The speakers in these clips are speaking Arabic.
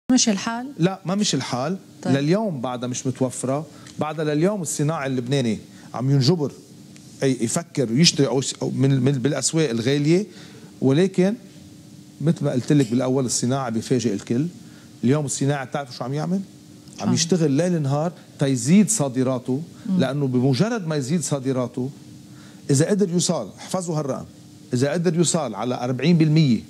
مش الحال؟ لا ما مش الحال. طيب. لليوم بعدها مش متوفرة، بعدها لليوم الصناعي اللبناني عم ينجبر يفكر ويشتري بالأسواق الغالية، ولكن مثل ما قلت لك بالأول الصناعي بيفاجئ الكل. اليوم الصناعي بتعرف شو عم يعمل؟ عم يشتغل ليل نهار تيزيد صادراته، لأنه بمجرد ما يزيد صادراته إذا قدر يوصل، احفظوا هالرقم، إذا قدر يوصل على 40%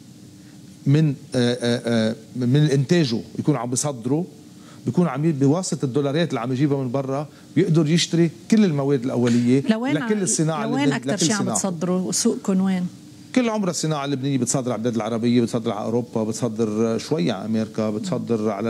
من إنتاجه يكون عم بيصدره، بيكون عم بواسطة الدولارات اللي عم يجيبها من برا بيقدر يشتري كل المواد الأولية لكل الصناعة. لوين أكثر شيء عم بتصدروا؟ سوقكم وين؟ كل عمر الصناعة اللبنانية بتصدر على البلاد العربية، بتصدر على أوروبا، بتصدر شوي على أمريكا، بتصدر على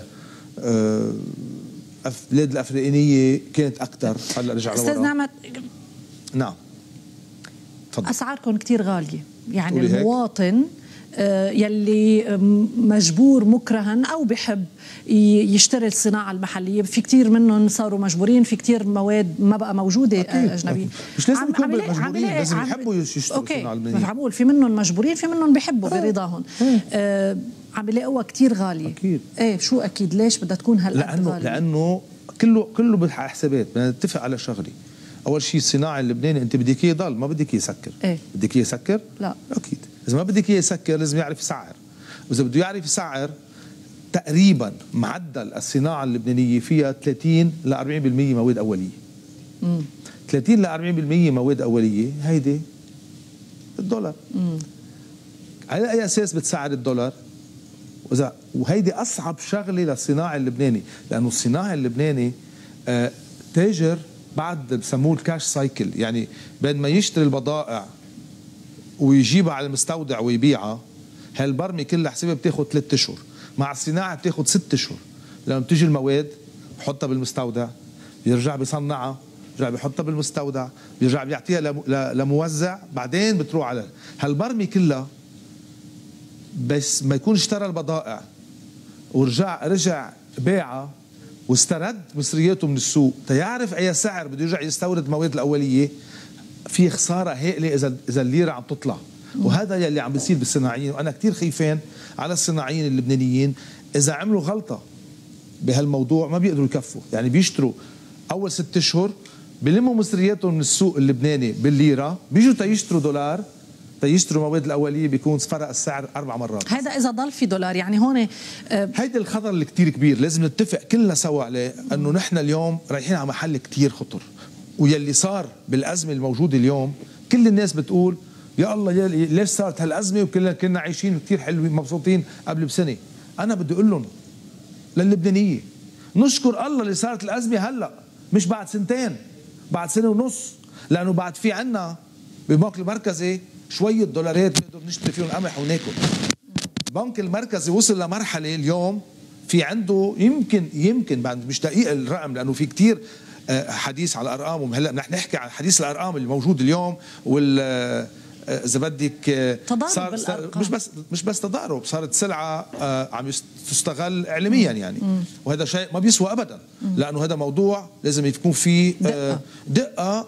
البلاد الأفريقية كانت أكثر، هلا رجع لورا. أستاذ نعمت، نعم تفضل. أسعاركم كتير غالية، يعني المواطن يلي مجبور مكرها أو بحب يشتري الصناعة المحلية، في كتير منهم صاروا مجبورين، في كتير مواد ما بقى موجودة أجنبية. مش لازم يكونوا مجبورين، لازم يحبوا يشتروا الصناعة اللبنانية. عم بقول في منهم مجبورين، في منهم بيحبوا برضاهم. عم بيلاقوها كتير غالية. أكيد. إيه شو أكيد؟ ليش بدها تكون هالقد غالية؟ لأنه كله بالحسابات. بدنا نتفق على شغلي. أول شيء الصناعي اللبناني أنت بدك إياه يضل، ما بدك إياه يسكر. إيه؟ بدك إياه يسكر؟ لا أكيد. إذا ما بدك إياه يسكر لازم يعرف يسعر، وإذا بده يعرف يسعر تقريبا معدل الصناعة اللبنانية فيها 30 ل 40% مواد أولية. 30 ل 40% مواد أولية، هيدي الدولار. على أي أساس بتسعر الدولار؟ وهيدي أصعب شغلة للصناعي اللبناني، لأنه الصناعي اللبناني تاجر بعد بسموه الكاش سايكل، يعني بين ما يشتري البضائع ويجيبها على المستودع ويبيعها، هالبرمي كلها حسابها بتاخد 3 أشهر، مع الصناعة بتاخد 6 أشهر. لما بتيجي المواد بحطها بالمستودع، بيرجع بيصنعها، بيرجع بيحطها بالمستودع، بيرجع بيعطيها لموزع، بعدين بتروح على هالبرمي كلها. بس ما يكون اشترى البضائع ورجع باعها واسترد مصرياته من السوق تيعرف اي سعر بده يرجع يستورد المواد الاوليه، في خساره هائله اذا الليره عم تطلع. وهذا يلي عم بيصير بالصناعيين، وانا كثير خايفين على الصناعيين اللبنانيين اذا عملوا غلطه بهالموضوع ما بيقدروا يكفوا. يعني بيشتروا اول 6 اشهر بلموا مصرياتهم من السوق اللبناني بالليره، بيجوا تيشتروا دولار، تيشتروا المواد الاوليه بيكون فرق السعر 4 مرات. هذا اذا ضل في دولار، يعني هون هيدا الخطر اللي كثير كبير، لازم نتفق كلنا سوا عليه انه نحن اليوم رايحين على محل كثير خطر. ويلي صار بالازمه الموجوده اليوم كل الناس بتقول يا الله ليش صارت هالازمه وكلنا كنا عايشين كثير حلوين مبسوطين قبل بسنه. انا بدي اقول لهم للبنانيه نشكر الله اللي صارت الازمه هلا، مش بعد سنتين، بعد سنه ونص، لانه بعد في عنا بالبنك المركزي شويه دولارات نقدر نشتري فيهم قمح وناكل. البنك المركزي وصل لمرحله اليوم في عنده يمكن بعد مش دقيق الرقم، لانه في كثير حديث على الارقام، وهلا رح نحكي عن حديث الارقام اللي موجود اليوم، وال اذا بدك صار مش بس تضارب، صارت سلعه عم تستغل اعلاميا يعني. وهذا شيء ما بيسوى ابدا، لانه هذا موضوع لازم يكون فيه دقه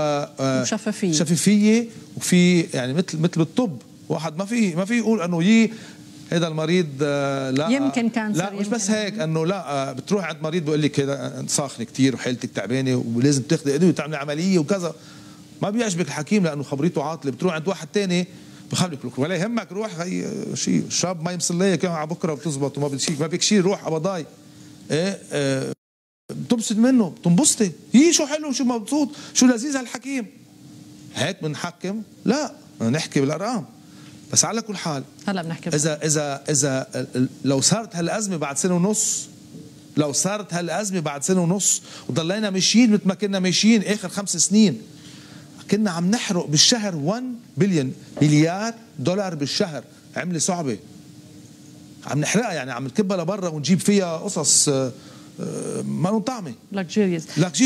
وشفافيه وفي يعني مثل الطب، واحد ما في يقول انه هذا المريض لا يمكن كانسر، لا مش بس هيك، انه لا بتروح عند مريض بيقول لك هذا ساخن كثير وحالتك تعبانه ولازم تاخذي ادويه وتعملي عمليه وكذا. ما بيعجبك الحكيم لانه خبريته عاطله، بتروح عند واحد ثاني بخبرك لك ولا يهمك روح، هي شيء شاب ما يمصليه كمان على بكره بتزبط وما بدك شيء روح قبضاي. بتبسط منه بتنبسطي، شو حلو شو مبسوط شو لذيذ هالحكيم. هيك بنحكم؟ لا، نحكي بالارقام. بس على كل حال هلا بنحكي اذا لو صارت هالازمه بعد سنه ونص، وضلينا ماشيين مثل ما كنا ماشيين اخر 5 سنين، كنا عم نحرق بالشهر 1 مليار دولار بالشهر، عمله صعبه عم نحرقها، يعني عم نكبها لبرا ونجيب فيها قصص ما لهم طعمه، لاكجيريوس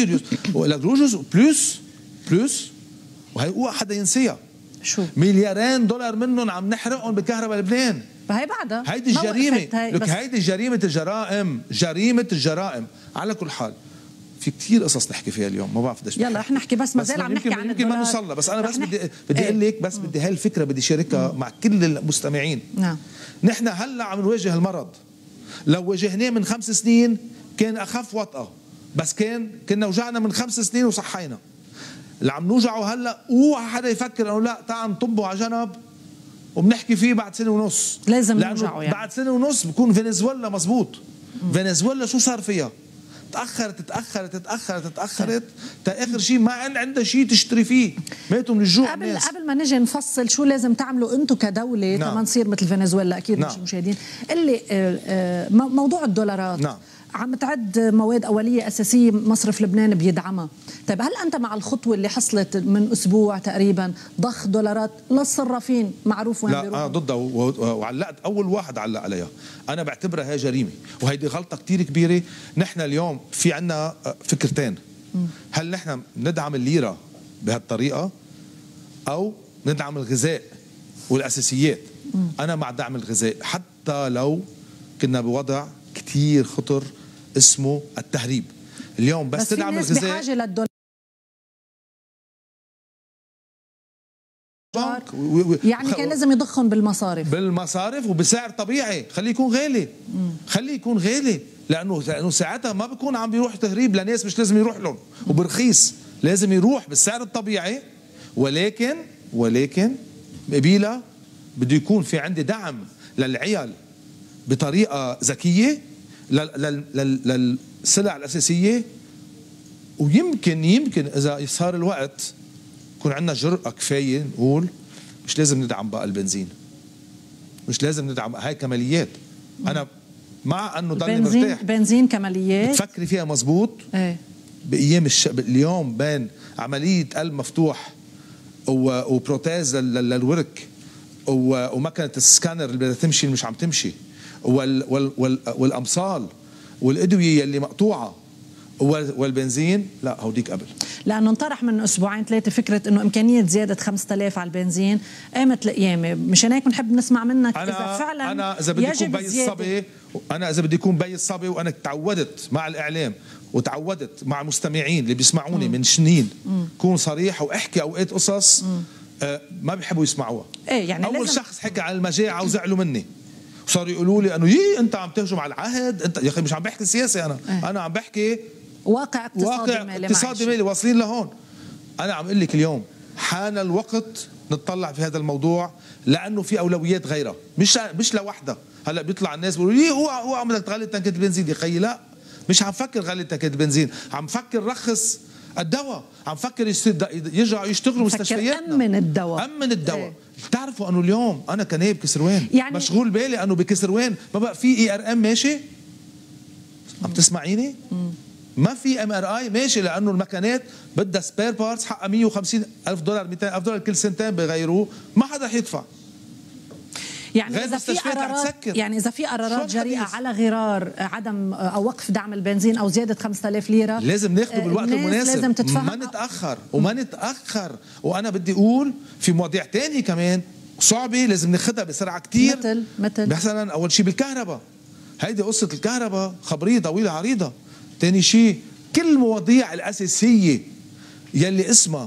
بلوس وهي حدا ينسيها. شو $2 مليار منهم عم نحرقهم بكهرباء لبنان. فهي بعدها هيدي الجريمه، لك هيدي جريمه الجرائم. على كل حال في كثير قصص نحكي فيها اليوم، ما بعرف قديش يلا رح نحكي، بس ما زال عم نحكي عن يمكن ما نوصل، بس انا بدي اقول لك، بس بدي هاي الفكره بدي شاركها مع كل المستمعين. نعم، نحن هلا عم نواجه المرض، لو واجهناه من 5 سنين كان اخف وطأة، بس كنا وجعنا من 5 سنين وصحينا. اللي عم نوجعه هلا اوعى حدا يفكر انه لا تعال نطبه على جنب وبنحكي فيه بعد سنه ونص. لازم نوجعه يعني بعد سنه ونص بكون فنزويلا مزبوط. فنزويلا شو صار فيها؟ تأخرت تا اخر شيء ما عندها شيء تشتري فيه، ماتوا من الجوع الناس. قبل ما نجي نفصل شو لازم تعملوا انتم كدوله تما نصير مثل فنزويلا اكيد. مش المشاهدين اللي موضوع الدولارات. عم تعد مواد أولية أساسية مصرف لبنان بيدعمها. طيب هل أنت مع الخطوة اللي حصلت من أسبوع تقريبا ضخ دولارات للصرافين معروف وين بيروحوا؟ لا ضدها وعلقت أول واحد علق عليها. أنا بعتبرها هي جريمة وهيدي غلطة كتير كبيرة. نحن اليوم في عنا فكرتين، هل نحن ندعم الليرة بهالطريقة أو ندعم الغذاء والأساسيات؟ أنا مع دعم الغذاء حتى لو كنا بوضع كتير خطر اسمه التهريب. اليوم بس تدعم الغذاء بحاجة للدولار يعني كان لازم يضخهم بالمصارف وبسعر طبيعي. خليه يكون غالي لانه ساعتها ما بيكون عم بيروح تهريب لناس مش لازم يروح لهم وبرخيص، لازم يروح بالسعر الطبيعي. ولكن قبيله بده يكون في عندي دعم للعيال بطريقه ذكيه للسلع الاساسيه. ويمكن اذا صار الوقت يكون عندنا جرأة كفايه نقول مش لازم ندعم بقى البنزين، مش لازم ندعم هاي كماليات. انا مع انه ضلني مرتاح. بنزين كماليات بتفكري فيها مزبوط. بايام اليوم بين عمليه قلب مفتوح وبروتيز للورك ومكنه السكانر اللي بدها تمشي اللي مش عم تمشي والامصال والادويه اللي مقطوعه والبنزين، لا هوديك قبل. لانه انطرح من اسبوعين 3 فكره انه امكانيه زياده 5000 على البنزين قامت القيامه. مشان هيك بنحب نسمع منك اذا فعلا انا اذا بدي يكون بي الصبي وانا تعودت مع الاعلام وتعودت مع مستمعين اللي بيسمعوني من سنين كون صريح واحكي اوقات قصص ما بيحبوا يسمعوها. يعني اول شخص حكى عن المجاعه وزعلوا مني وصاروا يقولوا لي انه انت عم تهجم على العهد. انت يا اخي مش عم بحكي سياسه، انا عم بحكي واقع اقتصادي مالي واصلين لهون. انا عم اقول لك اليوم حان الوقت نتطلع في هذا الموضوع لانه في اولويات غيرها مش لوحدها. هلا بيطلع الناس بيقولوا لي هو عم بدك تغلي تنكة البنزين. يا خيي لا، مش عم فكر غلي تنكة البنزين، عم فكر رخص الدواء، عم فكر يرجعوا يشتغلوا مستشفياتنا. امن الدواء. بتعرفوا انه اليوم انا كنايب كسروان يعني مشغول بالي انه بكسروان ما بقى في ERM ماشي. عم تسمعيني؟ ما في MRI ماشي لانه المكانات بدها سبير بارتس حقها $150,000 $200,000 كل سنتين بغيروه، ما حدا حيدفع. يعني اذا في قرارات جريئه على غرار عدم او وقف دعم البنزين او زياده 5000 ليره لازم ناخده بالوقت المناسب. لازم تتفهم ما نتاخر. وانا بدي اقول في مواضيع تانية كمان صعبه لازم ناخدها بسرعه كتير. مثلا اول شيء بالكهرباء، هيدي قصه الكهرباء خبريه طويله عريضه. تاني شيء كل المواضيع الاساسيه يلي اسمها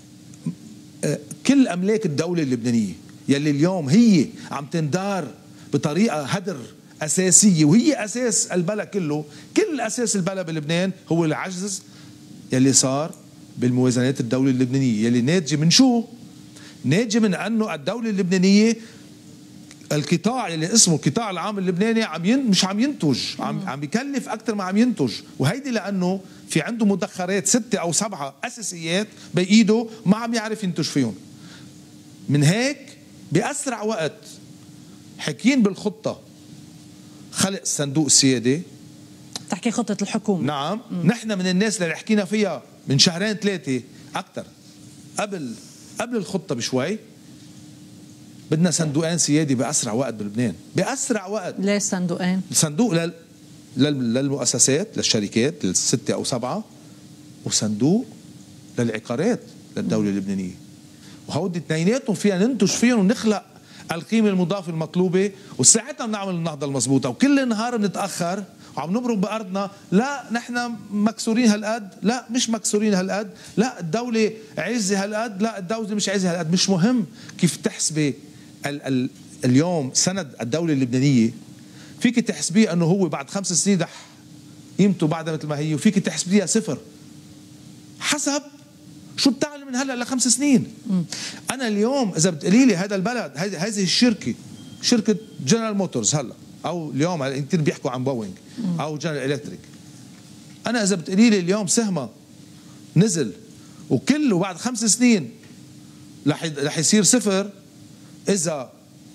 كل املاك الدوله اللبنانيه يلي اليوم هي عم تندار بطريقه هدر اساسيه وهي اساس البلد كله. كل اساس البلد بلبنان هو العجز يلي صار بالموازنات الدوله اللبنانيه يلي ناتجه من شو؟ ناتجه من انه الدوله اللبنانيه القطاع اللي اسمه القطاع العام اللبناني مش عم ينتج، عم بيكلف اكثر ما عم ينتج. وهيدي لانه في عنده مدخرات 6 أو 7 اساسيات بايده ما عم يعرف ينتج فيهم. من هيك بأسرع وقت حكين بالخطة خلق الصندوق السيادي. تحكي خطة الحكومة. نعم. نحن من الناس اللي حكينا فيها من 2-3 أكثر قبل الخطة بشوي. بدنا صندوقين سيادي بأسرع وقت بلبنان، بأسرع وقت. ليش صندوقين؟ صندوق للمؤسسات للشركات 6 أو 7 وصندوق للعقارات للدولة اللبنانية. وهودي اثنيناتهم فينا ننتج فيهم ونخلق القيمة المضافة المطلوبة وساعتها بنعمل النهضة المضبوطة. وكل نهار بنتأخر وعم نبرم بأرضنا. لا نحن مكسورين هالقد، لا مش مكسورين هالقد، لا الدولة عزة هالقد، لا الدولة مش عزة هالقد. مش مهم كيف تحسبي اليوم سند الدولة اللبنانية فيك تحسبيه انه هو بعد 5 سنين رح قيمته بعدها مثل ما هي، وفيك تحسبيها صفر حسب شو بتعمل من هلا ل5 سنين. انا اليوم اذا بتقولي لي هذا البلد، هذه الشركه، شركه جنرال موتورز هلا، او اليوم كثير بيحكوا عن بوينغ او جنرال الكتريك، انا اذا بتقولي لي اليوم سهمها نزل وكله بعد 5 سنين رح يصير صفر، اذا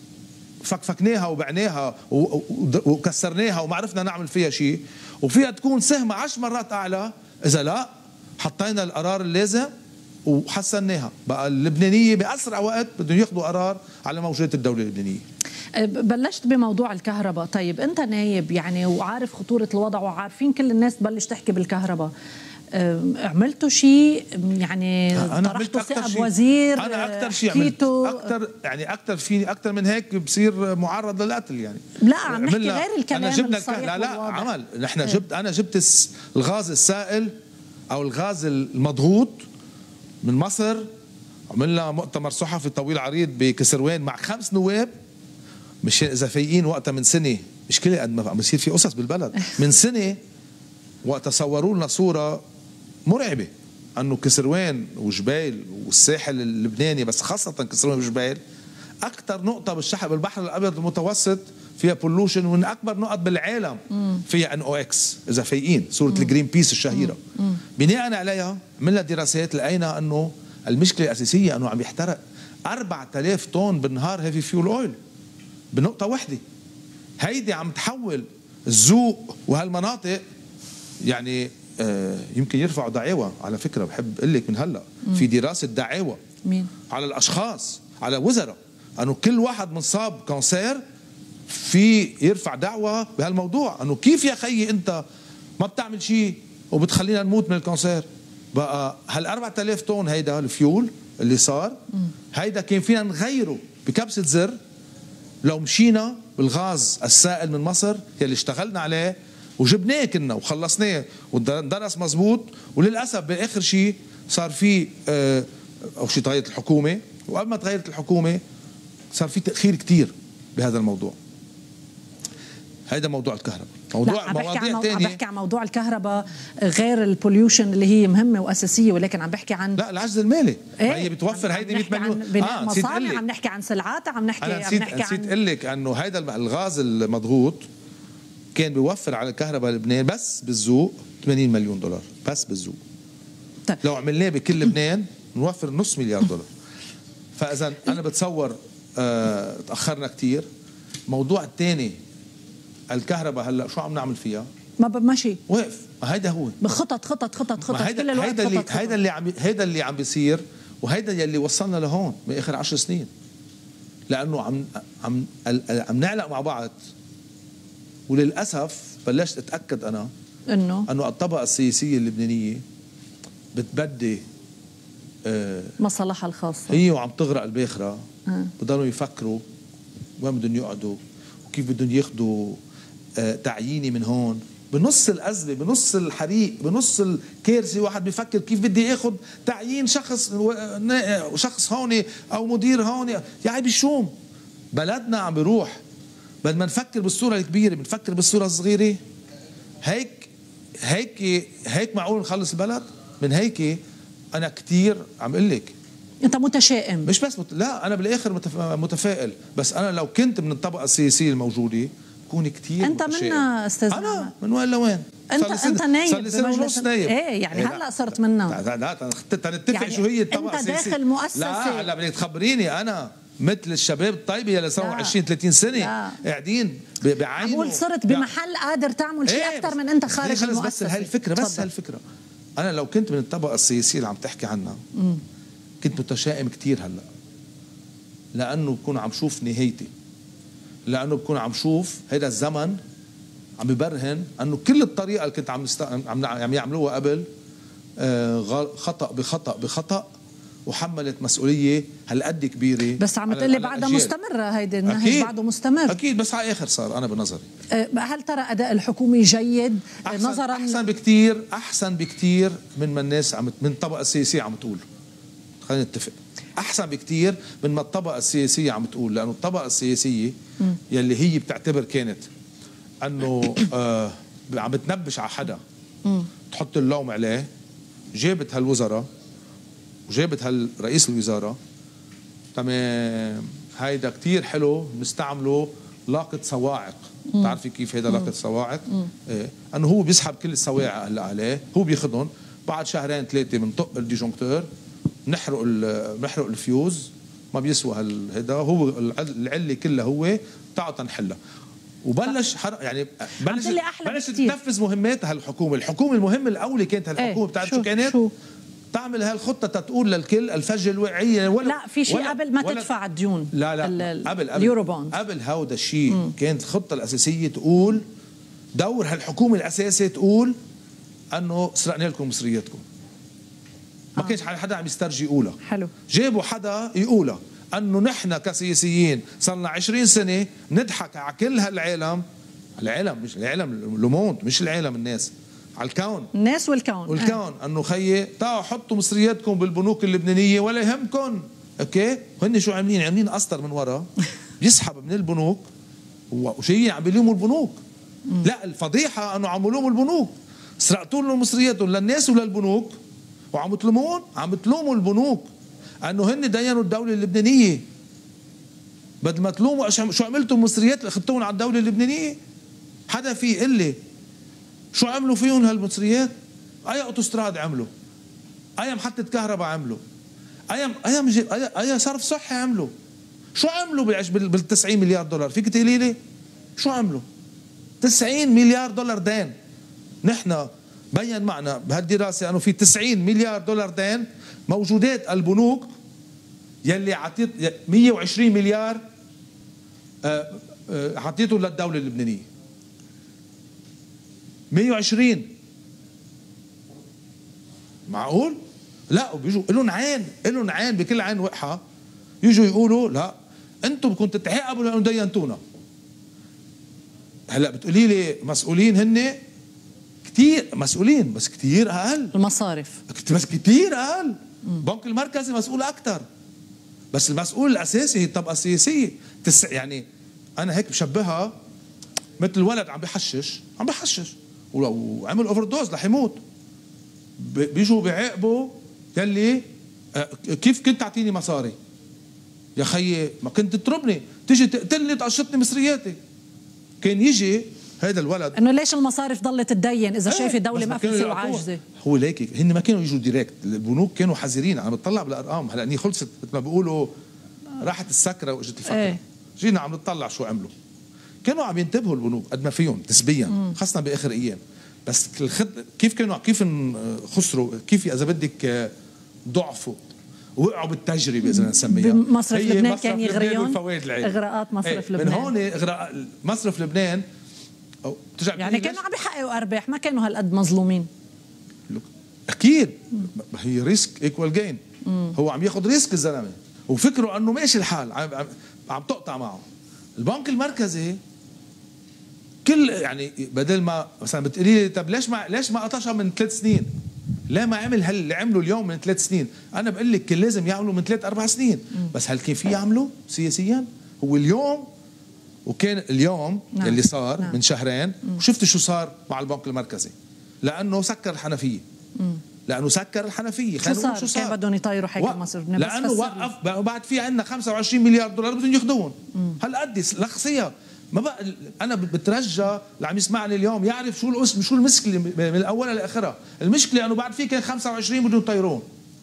فكفكناها وبعناها وكسرناها وما عرفنا نعمل فيها شيء، وفيها تكون سهمها 10 مرات اعلى اذا لا حطينا القرار اللازم وحسناها. بقى اللبنانيه باسرع وقت بدهم ياخذوا قرار على موجات الدوله اللبنانيه. بلشت بموضوع الكهرباء، طيب انت نايب يعني وعارف خطوره الوضع وعارفين كل الناس تبلش تحكي بالكهرباء، عملتوا شيء يعني؟ طرحتوا ثقب وزير؟ انا اكثر شيء عملت اكثر، يعني اكثر فيني اكثر من هيك بصير معرض للقتل يعني. لا عم نحكي غير الكلام. انا جبنا لا عمل، نحن انا جبت الغاز السائل او الغاز المضغوط من مصر، عملنا مؤتمر صحفي طويل عريض بكسروان مع 5 نواب، مش اذا فايقين وقتها من سنه، مشكله قد ما عم بيصير في قصص بالبلد من سنه، وقت صوروا لنا صوره مرعبه انه كسروان وجبيل والساحل اللبناني، بس خاصه كسروان وجبيل اكثر نقطه بالبحر الابيض المتوسط فيها بولوشن، ومن اكبر نقط بالعالم فيها NOx اذا فايقين، صوره الجرين بيس الشهيره. بناء عليها عملنا دراسات، لقينا انه المشكله الاساسيه انه عم يحترق 4000 طن بالنهار هيفي فيول اويل بنقطه واحده. هيدي عم تحول الزوق وهالمناطق، يعني يمكن يرفعوا دعاوى على فكره، بحب اقول لك من هلا في دراسه دعاوى مين؟ على الاشخاص، على وزراء، انه كل واحد منصاب كانسير في يرفع دعوى بهالموضوع، انه كيف يا خيي انت ما بتعمل شيء وبتخلينا نموت من الكانسير. بقى هال 4000 طن هيدا الفيول اللي صار، هيدا كان فينا نغيره بكبسه زر لو مشينا بالغاز السائل من مصر يلي اشتغلنا عليه وجبناه كنا وخلصناه ودرس مزبوط. وللاسف باخر شيء صار في او شيء تغيرت الحكومه، وقبل ما تغيرت الحكومه صار في تاخير كتير بهذا الموضوع. هيدا موضوع الكهرباء. موضوع مواضيع ثانيه، عم بحكي عن موضوع الكهرباء غير البوليوشن اللي هي مهمه واساسيه، ولكن عم بحكي عن لا العجز المالي. ما هي بتوفر هيدي 100 مليون بناء مصانع، عم نحكي عن سلعات، عم نحكي نسيت اقول لك انه هيدا الغاز المضغوط كان بيوفر على الكهرباء لبنان بس بالذوق 80 مليون دولار بس بالذوق. طيب. لو عملناه بكل لبنان نوفر نص مليار دولار. فاذا انا بتصور تاخرنا كثير. الموضوع الثاني الكهرباء هلا شو عم نعمل فيها؟ ما ماشي وقف. هيدا هو بخطط خطط خطط خطط كل الوقت. هيدا اللي عم بيصير، وهيدا اللي وصلنا لهون باخر 10 سنين، لانه عم نعلق مع بعض. وللاسف بلشت اتاكد انا انه الطبقه السياسيه اللبنانيه بتبدي مصالحها الخاصه، هي وعم تغرق الباخره. بضلوا يفكروا وين بدهم يقعدوا وكيف بدهم ياخذوا تعييني من هون. بنص الأزمة، بنص الحريق، بنص الكارثة، واحد بيفكر كيف بدي اخذ تعيين شخص هون او مدير هون. يا عيب الشوم، بلدنا عم بيروح. بدل ما نفكر بالصورة الكبيرة بنفكر بالصورة الصغيرة. هيك معقول نخلص البلد؟ من هيك انا كتير عم اقول لك انت متشائم. مش بس لا انا بالاخر متفائل، بس انا لو كنت من الطبقة السياسية الموجودة كوني كتير انت منا استاذ. انا من وين لوين؟ انت نايب، صار لي سنة ونص نايب. ايه يعني هلا صرت منا. لا تنتفق يعني شو هي الطبقة السياسية. انت داخل مؤسسة. لا هلا بدك تخبريني انا مثل الشباب الطيبة اللي صاروا 20 30 سنة قاعدين بعينوا. بقول صرت بمحل قادر تعمل شيء اكثر من انت خارج المؤسسة. بس هالفكرة بس هالفكرة. انا لو كنت من الطبقة السياسية اللي عم تحكي عنها كنت متشائم كتير هلا، لانه بكون عم شوف نهايتي، لانه بكون عم شوف هيدا الزمن عم ببرهن انه كل الطريقه اللي كنت عم يعملوها قبل خطا بخطا بخطا، وحملت مسؤوليه هالقد كبيره. بس عم تقول لي بعدها مستمره هيدي النهج بعده مستمر. اكيد بس على اخر صار انا بنظري. هل ترى اداء الحكومه جيد نظرا؟ احسن بكثير من ما الناس من الطبقه السياسيه عم تقول. خلينا نتفق، احسن بكثير من ما الطبقه السياسيه عم تقول، لانه الطبقه السياسيه يلي هي بتعتبر كانت انه عم بتنبش على حدا تحط اللوم عليه. جابت هالوزراء وجابت هالرئيس الوزراء، تمام، هيدا كتير حلو نستعمله لاقة صواعق. بتعرفي كيف هيدا لاقة صواعق؟ ايه، انه هو بيسحب كل الصواعق هلا عليه، هو بياخذهم، بعد شهرين ثلاثه بنطق الديجونكتور، بنحرق الفيوز، ما بيسوى هيدا، هو العله كلها هو تعال تنحلها. وبلش يعني بلش تنفذ مهمات هالحكومه. الحكومه المهمه الاولى كانت هالحكومه بتعرف شو كانت؟ تعمل هالخطه تتقول للكل الفجه الوعيه لا في شيء قبل ما تدفع الديون. لا قبل اليوروبوند، قبل هودا الشيء كانت الخطه الاساسيه تقول، دور هالحكومه الاساسي تقول انه سرقنا لكم مصرياتكم. ما كانش حدا عم يسترجي يقولها. حلو، جابوا حدا يقولها، انه نحن كسياسيين صار لنا 20 سنه نضحك على كل هالعالم، مش العالم لوموند، مش العالم، الناس على الكون، الناس والكون انه خيي تعالوا حطوا مصرياتكم بالبنوك اللبنانيه ولا يهمكم. اوكي، هن شو عاملين قسطر من ورا بيسحب من البنوك، وشيء عم بيلوموا البنوك. لا، الفضيحه انه عم يلوموا البنوك، سرقتوا لهم مصرياتهم للناس وللبنوك، وعم تلوموا البنوك انه هن دينوا الدوله اللبنانيه، بدل ما تلوموا شو عملتوا مصريات اللي اخذتوهم على الدوله اللبنانيه. حدا في يقول لي شو عملوا فيهم هالمصريات؟ اي اوتوستراد عملوا، اي محطه كهرباء عملوا، اي صرف صحي عملوا، شو عملوا بال 90 مليار دولار؟ فيك تقولي لي شو عملوا؟ 90 مليار دولار دين. نحن بين معنا بهالدراسه انه في 90 مليار دولار دين موجودات البنوك، يلي عطيت 120 مليار عطيته للدوله اللبنانيه. 120 معقول؟ لا، وبيجوا لهم عين بكل عين وقحه، يجوا يقولوا لا انتم كنتوا تتعاقبوا لانه دينتونا. هلا بتقولي لي مسؤولين، هن كثير مسؤولين بس كثير اقل المصارف، بس كثير اقل. البنك المركزي مسؤول اكثر، بس المسؤول الاساسي هي الطبقه السياسيه. يعني انا هيك بشبهها مثل ولد عم بحشش وعمل اوفر دوز رح يموت، بيجوا بيعاقبوا يلي كيف كنت تعطيني مصاري يا خيي؟ ما كنت تضربني، تيجي تقتلني، تقشطني مصرياتي. كان يجي هذا الولد انه ليش المصارف ضلت تدين اذا شايفه الدوله مقفله وعاجزه؟ هو ليك هن ما كانوا يجوا ديريكت، البنوك كانوا حذرين. انا بتطلع بالارقام هلا، اني خلصت مثل ما بيقولوا، راحت السكره واجت الفتره. جينا عم نطلع شو عملوا. كانوا عم ينتبهوا البنوك قد ما فيهم نسبيا، خاصه باخر ايام، بس كيف خسروا، كيف اذا بدك ضعفوا، وقعوا بالتجربه اذا نسميها. مصرف لبنان كان يغريهم اغراءات مصرف لبنان. من هون اغراء مصرف لبنان يعني كانوا عم يحققوا ارباح، ما كانوا هالقد مظلومين. اكيد هي ريسك ايكوال جين. هو عم ياخذ ريسك الزلمه، وفكروا انه ماشي الحال، عم تقطع معه. البنك المركزي كل يعني بدل ما مثلا بتقولي لي طب ليش ما قطعها من 3 سنين؟ لا، ما عمل اللي عمله اليوم من 3 سنين. انا بقول لك كان لازم يعملوا من 3-4 سنين، بس هل كان في يعملوا سياسيا؟ هو اليوم، وكان اليوم اللي صار من شهرين، وشفت شو صار مع البنك المركزي، لانه سكر الحنفيه. شو صار؟ كان بدهم يطيروا حكي مصر، لانه وقف. بعد في عندنا 25 مليار دولار بدهم ياخذوهم. هالقد لخصيها. ما بقى انا بترجى اللي عم يسمعني اليوم يعرف شو المشكله من اولها لاخرها. المشكله انه بعد في كان 25 بدهم يطيرون،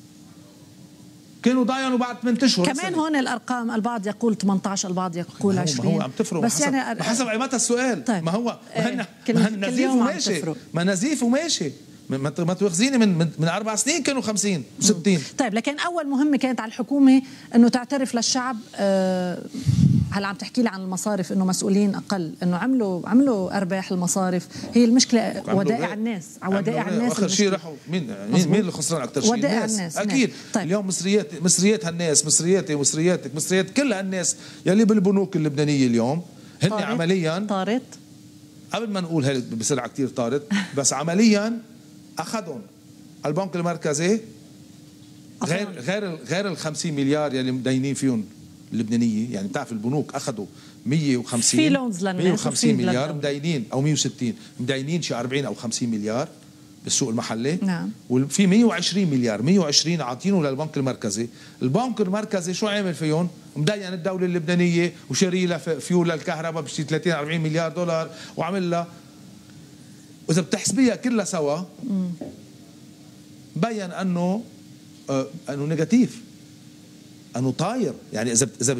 كانوا ضايعوا بعد 8 اشهر. كمان هون الارقام، البعض يقول 18، البعض يقول 20. ما هو عم تفرق، بس يعني حسب ايمتى السؤال. طيب. ما هو نزيف وماشي، ما نزيف وماشي. ما تواخذيني من 4 سنين كانوا 50 و60. طيب، لكن اول مهمه كانت على الحكومه انه تعترف للشعب. هلا عم تحكي لي عن المصارف انه مسؤولين اقل، انه عملوا ارباح المصارف. هي المشكله ودائع الناس، ودائع الناس. اخر شيء راحوا مين اللي خسران اكثر شيء؟ ودائع الناس اكيد. طيب. اليوم مصريات هالناس، مصرياتك، مصريات كل هالناس يلي بالبنوك اللبنانيه اليوم هن عمليا طارت. قبل ما نقول هي بسرعه كثير طارت، بس عمليا اخذهم البنك المركزي غير ال 50 مليار يلي مدينين فيهم اللبنانيه، يعني بتعرف البنوك اخذوا 150 في لونز للناس 150 مليار مداينين، او 160 مداينين شي 40 او 50 مليار بالسوق المحلي. نعم. وفي 120 مليار 120 عاطينه للبنك المركزي. البنك المركزي شو عامل فيهم؟ مدين الدوله اللبنانيه وشاري لها فيول للكهرباء بشي 30 40 مليار دولار وعمل لها. واذا بتحسبيها كلها سوا بين انه نيجاتيف، انه طاير. يعني اذا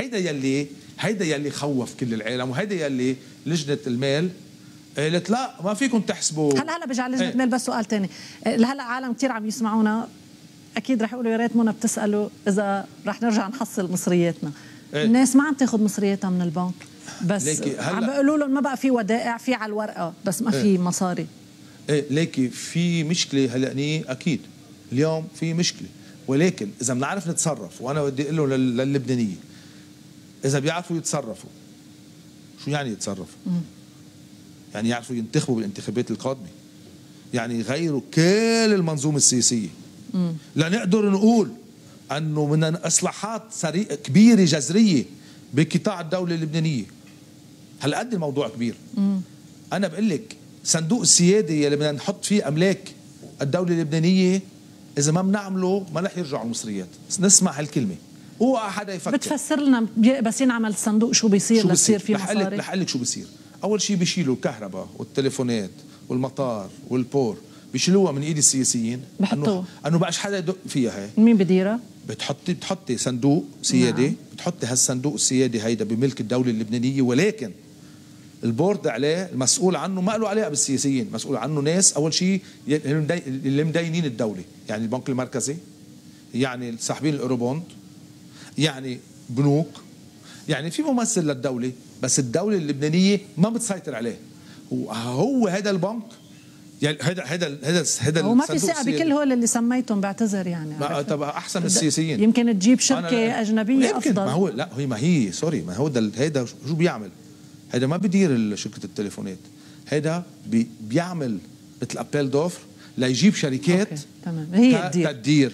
هيدا يلي خوف كل العالم، وهيدا يلي لجنه المال قالت لا ما فيكم تحسبوا. هلا برجع لجنه المال. بس سؤال ثاني، هلا عالم كثير عم يسمعونا اكيد رح يقولوا يا ريت منى بتسالوا اذا رح نرجع نحصل مصرياتنا. الناس ما عم تاخذ مصرياتها من البنك، بس عم بيقولوا لهم ما بقى في ودائع، في على الورقه بس ما في مصاري. ليكي في مشكله هلا اكيد اليوم في مشكله، ولكن اذا بنعرف نتصرف، وانا بدي اقول له للبنانيه اذا بيعرفوا يتصرفوا. شو يعني يتصرفوا؟ يعني يعرفوا ينتخبوا بالانتخابات القادمه، يعني يغيروا كل المنظومه السياسيه. لنقدر نقول انه من اصلاحات كبيره جذريه بقطاع الدوله اللبنانيه. هلا قد الموضوع كبير. انا بقول لك صندوق السياده يلي بدنا نحط فيه املاك الدوله اللبنانيه، اذا ما بنعمله ما رح يرجعوا المصريات. نسمع هالكلمه اوعى حدا يفكر. بتفسر لنا بس ينعمل الصندوق شو بيصير لتصير في مصاري؟ رح اقول لك شو بيصير. اول شيء بيشيلوا الكهرباء والتليفونات والمطار والبور، بيشيلوها من ايد السياسيين، انه بقاش حدا يدق فيها. هي مين بديرها؟ بتحطي صندوق سيادي. نعم. بتحطي هالصندوق السيادي هيدا بملك الدوله اللبنانيه، ولكن البورد عليه المسؤول عنه ما له علاقه بالسياسيين، مسؤول عنه ناس اول شيء اللي مدينين الدوله، يعني البنك المركزي، يعني صاحبين الاوروبوند، يعني بنوك، يعني في ممثل للدوله، بس الدوله اللبنانيه ما بتسيطر عليه. هو هذا البنك، يعني هذا هو ما في ثقه بكل هول اللي سميتهم، بعتذر يعني. طب احسن من السياسيين. يمكن تجيب شركه اجنبيه افضل. ما هو لا ما هي سوري، ما هو هذا شو بيعمل؟ هذا ما بدير شركه التليفونات، هذا بيعمل مثل ابيل دوفر ليجيب شركات. تمام، هي تدير.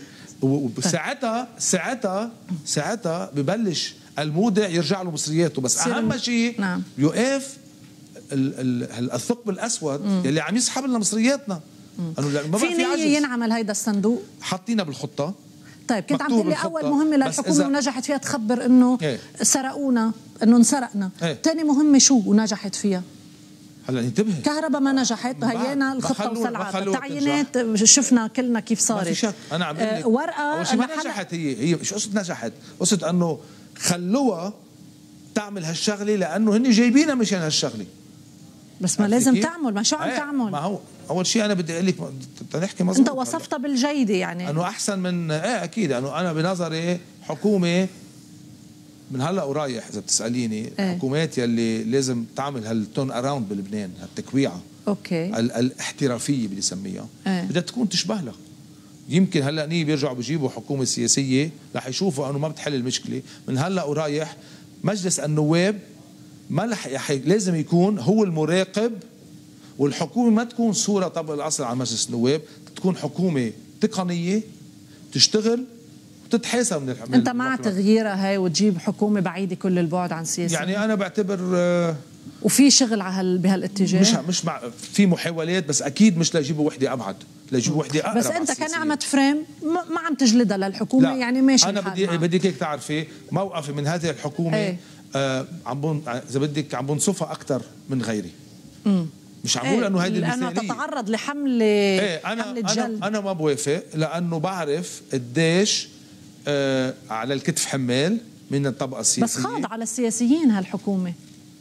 وساعتها ببلش المودع يرجع له مصرياته. بس اهم شيء نعم. يوقف الثقب الاسود يلي عم يسحب لنا مصرياتنا. في نية ينعمل هيدا الصندوق، حاطينه بالخطه. طيب كنت عم تقول لي اول مهمه للحكومه ونجحت فيها تخبر انه سرقونا، انه انسرقنا. ثاني مهمه شو ونجحت فيها؟ هلا انتبه، كهرباء ما نجحت، هينا الخطه وسلعات، تعيينات شفنا كلنا كيف صارت. ما في شك. انا عم بقول لك ورقه ما نجحت. هي مش قصه نجحت، قصه انه خلوها تعمل هالشغله لانه هن جايبينها مشان هالشغله. بس ما لازم تعمل. ما شو عم تعمل؟ ما هو اول شيء انا بدي اقول لك نحكي مظبوط. انت وصفتها بالجيده، يعني انه احسن من اكيد. انه انا بنظري حكومه من هلا ورايح اذا بتساليني الحكومات يلي لازم تعمل هالتون اراوند بلبنان، هالتكويعه الاحترافيه بدي اسميها، بدها تكون تشبه لها. يمكن هلا بيرجعوا بيجيبوا حكومه سياسيه رح يشوفوا انه ما بتحل المشكله. من هلا ورايح مجلس النواب ما لازم يكون هو المراقب، والحكومه ما تكون صوره طبق الاصل على مجلس النواب، تكون حكومه تقنيه تشتغل وتتحاسب من انت مع تغييرها هاي وتجيب حكومه بعيده كل البعد عن السياسه؟ يعني انا بعتبر وفي شغل على بهالاتجاه. مش في محاولات، بس اكيد مش ليجيبوا وحده ابعد، ليجيبوا وحده اقرب. بس انت كنعمة فريم ما عم تجلدها للحكومه. لا. يعني ماشي. انا بدي هيك تعرفي موقفي من هذه الحكومه. اذا بدك عم بنصفها اكثر من غيري. مش عم بقول انه هيدي المثاليه، لانها تتعرض لحمله حمله جلد. انا ما بوافق، لانه بعرف قديش على الكتف حمال من الطبقه السياسيه. بس خاض على السياسيين هالحكومه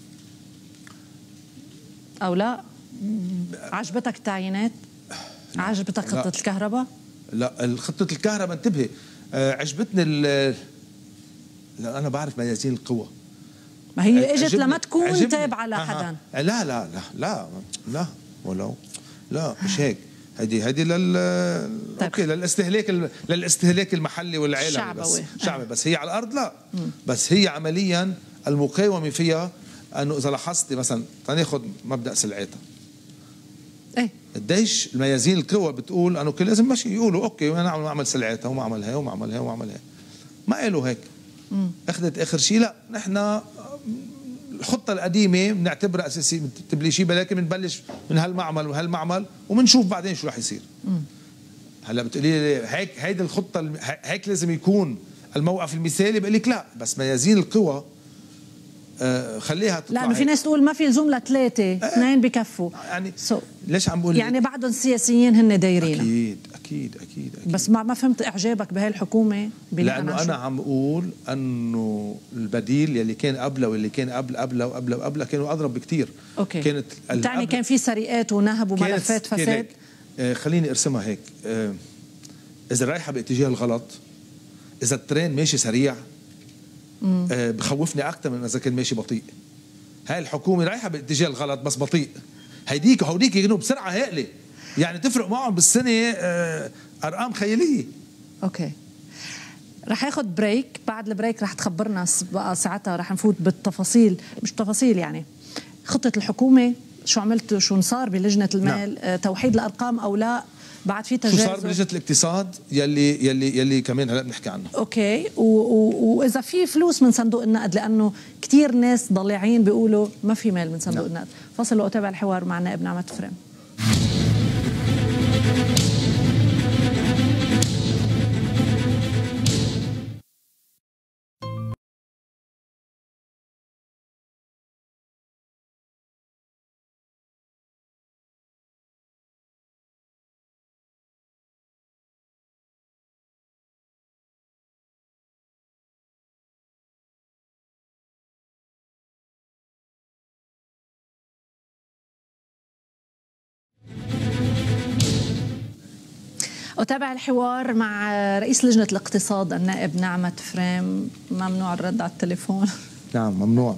او لا؟ عجبتك التعيينات؟ عجبتك خطه الكهرباء؟ لا خطه الكهرباء انتبهي عجبتني لا انا بعرف ميازين القوى. ما هي اجت لما تكون تابعه لحدا. لا لا لا لا لا ولو لا مش هيك. هيدي طيب. اوكي للاستهلاك المحلي والعالمي بس شعبي. بس هي على الارض لا. بس هي عمليا المقاومه فيها انه اذا لاحظتي مثلا تناخذ مبدا سلعتها. قديش الميازين القوى بتقول انه كل لازم ماشي يقولوا اوكي انا اعمل سلعتها وما اعمل هي وما اعمل هي وما اعمل هي. ما قالوا هيك. اخذت اخر شيء. لا نحن الخطه القديمه بنعتبرها اساسيه تبليشيه، ولكن بنبلش من هالمعمل وهالمعمل وبنشوف بعدين شو رح يصير. هلا بتقولي لي هيدي الخطه هيك لازم يكون الموقف المثالي، بقول لك لا، بس ميازين القوى خليها تطلع. لانه في ناس تقول ما في لزوم لثلاثه، اثنين بكفوا. يعني ليش عم بقول يعني بعدهم السياسيين هن دايرين. اكيد بس ما فهمت اعجابك بهاي الحكومه. لانه انا عم اقول انه البديل يلي كان قبله واللي كان قبله كانوا اضرب بكثير. اوكي. كانت يعني كان في سرقات ونهب وملفات فساد. خليني ارسمها هيك. اذا رايحه باتجاه الغلط، اذا الترين ماشي سريع بخوفني اكثر من اذا كان ماشي بطيء. هاي الحكومه رايحه باتجاه الغلط بس بطيء. هوديك يكونوا بسرعه هائله، يعني تفرق معهم بالسنه ارقام خياليه. اوكي، رح ياخذ بريك. بعد البريك رح تخبرنا بقى ساعتها، رح نفوت بالتفاصيل، مش تفاصيل يعني خطه الحكومه، شو عملتوا، شو صار بلجنه المال. نعم. توحيد الارقام او لا، بعد في تجاوز. شو صار بلجنه الاقتصاد يلي كمان هلا بنحكي عنه. اوكي. واذا في فلوس من صندوق النقد، لانه كثير ناس ضليعين بيقولوا ما في مال من صندوق النقد. فاصل واتابع الحوار مع النائب نعمة فريم. أتابع الحوار مع رئيس لجنة الاقتصاد النائب نعمة فريم. ممنوع الرد على التليفون. نعم ممنوع.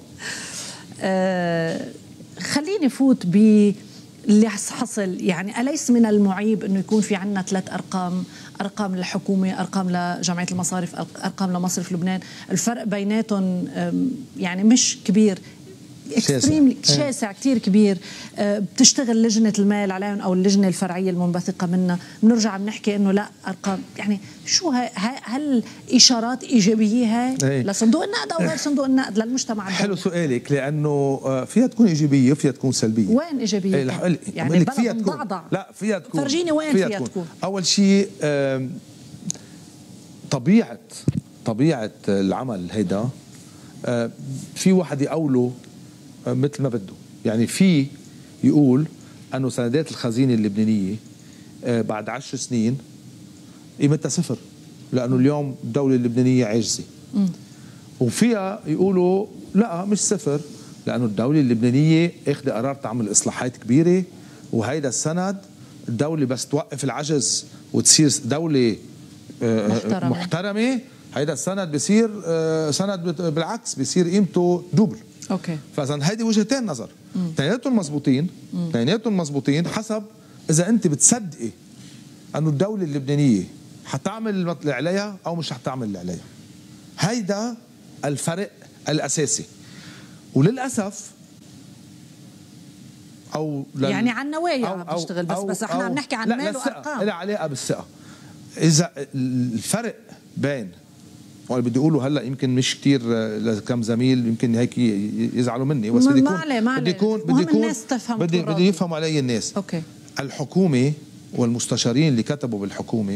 خليني فوت باللي حصل. يعني أليس من المعيب أنه يكون في عنا 3 أرقام للحكومة، أرقام لجمعية المصارف، أرقام لمصرف لبنان، الفرق بيناتهم يعني مش كبير، شاسع كتير كبير. بتشتغل لجنة المال عليهم أو اللجنة الفرعية المنبثقة منها، بنرجع بنحكي إنه لا أرقام. يعني شو هل إشارات إيجابية هاي لصندوق النقد أو غير صندوق النقد للمجتمع الدولي؟ حلو سؤالك، لأنه فيها تكون إيجابية وفيها تكون سلبية. وين إيجابية؟ يعني البلد مضعضع. لا فيها تكون. فرجيني وين فيها تكون. أول شيء طبيعة العمل هيدا في واحد يقوله مثل ما بده. يعني في يقول أنه سندات الخزينة اللبنانية بعد 10 سنين قيمتها 0، لأنه اليوم الدولة اللبنانية عاجزة. وفيها يقولوا لا مش 0، لأنه الدولة اللبنانية اخذ قرار تعمل إصلاحات كبيرة، وهيدا السند الدولة بس توقف العجز وتصير دولة محترمة، هيدا السند بيصير سند بالعكس بيصير قيمته دوبل. اوكي. فاذا هيدي وجهتين نظر، اثنيناتهم مزبوطين حسب اذا انت بتصدقي انه الدوله اللبنانيه حتعمل اللي عليها او مش حتعمل اللي عليها. هيدا الفرق الاساسي. وللاسف يعني عن نوايا عم تشتغل، بس احنا عم نحكي عن مال وارقام. لا علاقه بالثقه. اذا الفرق بين، وانا بدي اقوله هلا يمكن مش كثير لكم زميل يمكن هيك يزعلوا مني، بس بدي يفهموا علي الناس. اوكي. الحكومه والمستشارين اللي كتبوا بالحكومه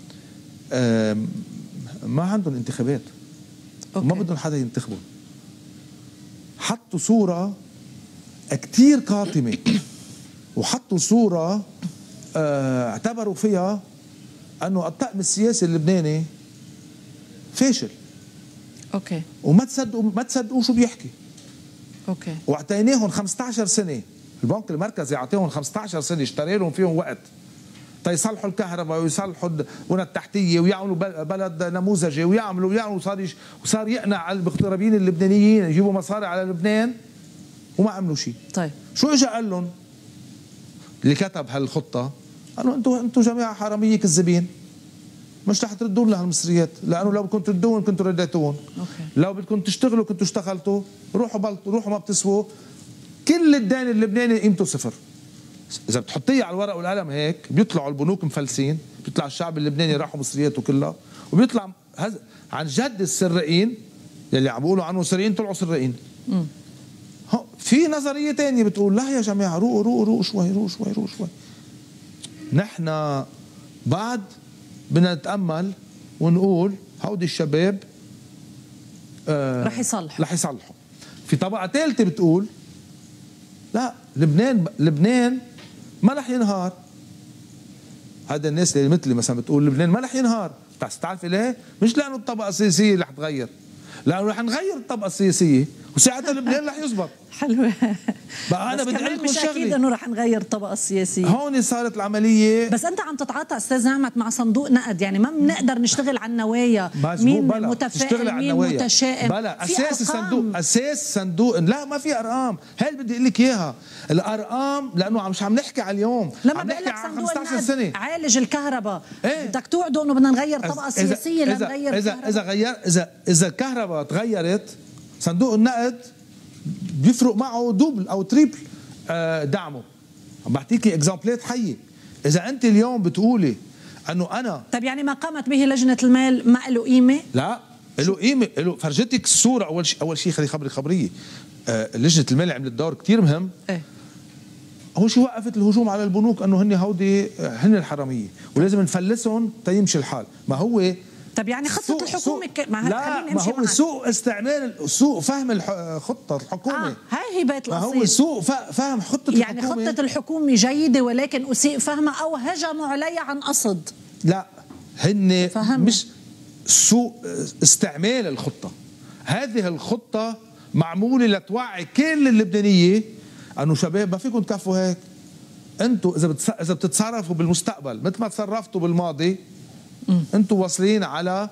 ما عندهم انتخابات. ما بدهم حدا ينتخبهم. حطوا صوره كثير قاتمه وحطوا صوره اعتبروا فيها انه الطقم السياسي اللبناني فاشل. اوكي. وما تصدقوا شو بيحكي. اوكي. واعطيناهم 15 سنه، البنك المركزي يعطيهم 15 سنه اشتري لهم فيهم وقت تيصلحوا الكهرباء ويصلحوا البنى التحتيه ويعملوا بلد نموذجي ويعملوا وصار يقنع المغتربين اللبنانيين يجيبوا مصاري على لبنان وما عملوا شيء. طيب شو اجى قال لهم اللي كتب هالخطه؟ قالوا انتم جماعه حراميه كذابين، مش رح تردوا لنا هالمصريات، لانه لو بدكم تردوهم كنتوا رديتوهم. لو بدكم تشتغلوا كنتوا اشتغلتوا، روحوا ما بتسووا، كل الدين اللبناني قيمته 0. اذا بتحطيه على الورق والقلم هيك بيطلعوا البنوك مفلسين، بيطلع الشعب اللبناني راحوا مصرياته كلها، وبيطلع عن جد السرقين يلي عم بيقولوا عنه سريين طلعوا سرقين. في نظريه ثانيه بتقول لا يا جماعه روقوا شوي شوي. نحن بعد بدنا نتامل ونقول هودي الشباب رح يصلحوا. في طبقه ثالثه بتقول لا، لبنان ما رح ينهار. هذا الناس اللي مثلي مثلا بتقول لبنان ما رح ينهار. تعرف ليه؟ مش لانه الطبقه السياسيه رح تغير، لانه رح نغير الطبقه السياسيه وساعتها لبنان رح يزبط. حلوه. بقى انا بدي اقول لكم شغله، مش اكيد انه رح نغير الطبقه السياسيه. هون صارت العمليه. بس انت عم تتعاطى استاذ نعمت مع صندوق نقد، يعني ما بنقدر نشتغل على النوايا. مين متفائل مين متشائم؟ بلا اساس صندوق لا ما في ارقام. هاي اللي بدي اقول لك اياها، الارقام لانه مش عم نحكي على اليوم، لما بقول لك صندوق النقد عالج الكهرباء بدك توعدوا انه بدنا نغير الطبقه السياسيه لنغير اذا الكهرباء تغيرت صندوق النقد بيفرق معه دوبل او تريبل دعمه. عم بعطيكي اكزامبلات حيه. اذا انت اليوم بتقولي انه انا طيب يعني ما قامت به لجنه المال ما له قيمه؟ لا له قيمه. فرجتك الصوره. اول شيء خلي خبريه لجنه المال عملت دور كثير مهم. اول شيء وقفت الهجوم على البنوك انه هن الحراميه ولازم نفلسهم تيمشي الحال. ما هو طب يعني خطة الحكومة ما هو سوء استعمال سوء فهم خطة الحكومة. هاي هي بيت الأصيل. ما هو سوء فهم خطة يعني الحكومة. خطة الحكومة جيدة ولكن أسيء فهمها أو هجموا علي عن قصد. لا هن مش سوء استعمال الخطة. هذه الخطة معمولة لتوعي كل اللبنانية أنه شباب ما فيكم تكفوا هيك. أنتوا إذا بتتصرفوا بالمستقبل مثل ما تصرفتوا بالماضي انتم واصلين على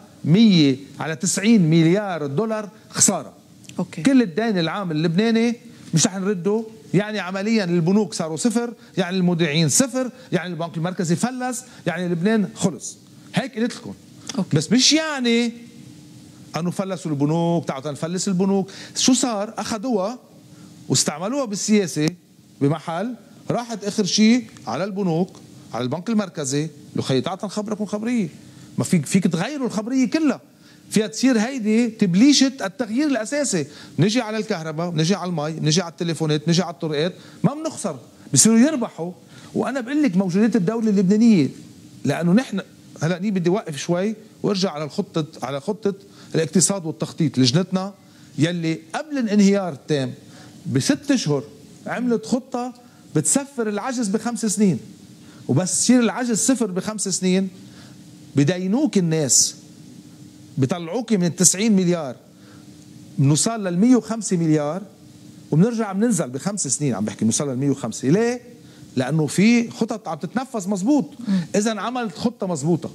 90 مليار دولار خساره. أوكي. كل الدين العام اللبناني مش رح نرده. يعني عمليا البنوك صاروا صفر، يعني المودعين صفر، يعني البنك المركزي فلس، يعني لبنان خلص. هيك قلت لكم. بس مش يعني انه فلسوا البنوك تعالوا نفلس البنوك. شو صار؟ اخذوها واستعملوها بالسياسه بمحل راحت اخر شيء على البنوك، على البنك المركزي. لو خيي تعال نخبركم خبريه. ما فيك تغيروا الخبريه كلها. فيها تصير هيدي تبليشه التغيير الاساسي. نجي على الكهرباء، نجي على المي، نجي على التليفونات، نجي على الطرقات، ما بنخسر، بصيروا يربحوا. وانا بقول لك موجوديه الدوله اللبنانيه، لانه نحن هلا بدي اوقف شوي وارجع على خطه الاقتصاد والتخطيط. لجنتنا يلي قبل الانهيار التام ب6 اشهر عملت خطه بتسفر العجز ب5 سنين، وبس يصير العجز صفر ب5 سنين بدينوك الناس، بيطلعوك من 90 مليار بنوصل لل 105 مليار وبنرجع بننزل ب5 سنين. عم بحكي بنوصل لل 105. ليه؟ لانه في خطط عم تتنفذ مزبوط. اذا عملت خطه مزبوطه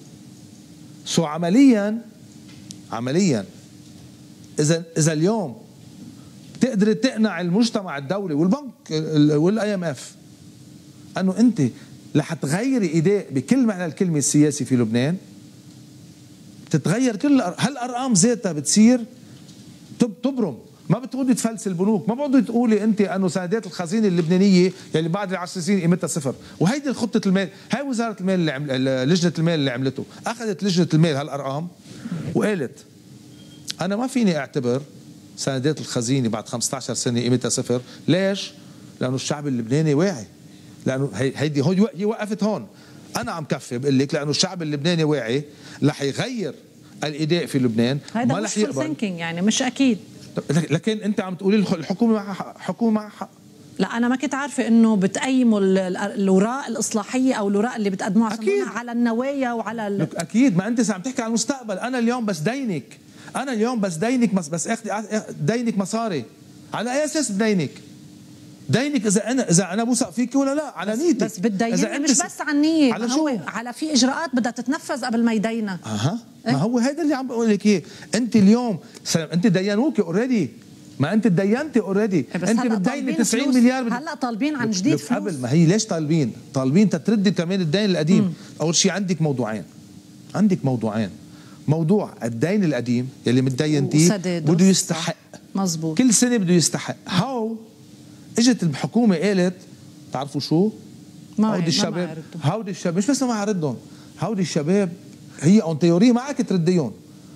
عمليا اذا اليوم تقدر تقنع المجتمع الدولي والبنك والIMF انه انت لحتغيري اداء بكل معنى الكلمه السياسي في لبنان، بتتغير كل هالارقام ذاتها بتصير تبرم. ما بتقولي تفلسي البنوك، ما بتقولي تقولي انت انه سندات الخزينه اللبنانيه يلي بعد 10 سنين قيمتها صفر. وهيدي خطه المال، هاي وزاره المال لجنه المال اللي عملته. اخذت لجنه المال هالارقام وقالت انا ما فيني اعتبر سندات الخزينه بعد 15 سنه قيمتها صفر. ليش؟ لانه الشعب اللبناني واعي. لانه هي وقفت هون. انا عم كفي بقول لك لانه الشعب اللبناني واعي رح يغير الاداء في لبنان. هذا مش فول ثينكينج، يعني مش اكيد. لكن انت عم تقولي الحكومه معها حق. لا انا ما كنت عارفه انه بتقيموا الاوراق الاصلاحيه او الاوراق اللي بتقدموها على النوايا وعلى اكيد. ما انت عم تحكي عن المستقبل. انا اليوم بس دينك بس دينك مصاري. على اي اساس بدينك؟ دينك اذا انا بوثق فيك ولا لا، على نيتك. بس بتديني مش بس على النيه، على هو على في اجراءات بدها تتنفذ قبل ما يدينك. ما هو هيدا اللي عم بقول لك اياه. انت اليوم انت دينوكي اوريدي، ما انت تدينتي اوريدي. انت بتديني 90 مليار هلا طالبين عن جديد فلوس. قبل ما هي ليش طالبين تتردي كمان الدين القديم. اول شيء عندك موضوعين. موضوع الدين القديم يلي متدينتيه بده يستحق. مزبوط. كل سنه بده يستحق. اجت الحكومه قالت تعرفوا شو؟ هودي الشباب مش بس ما عرضهم، هودي الشباب هي اون تيوري معك ترديهم،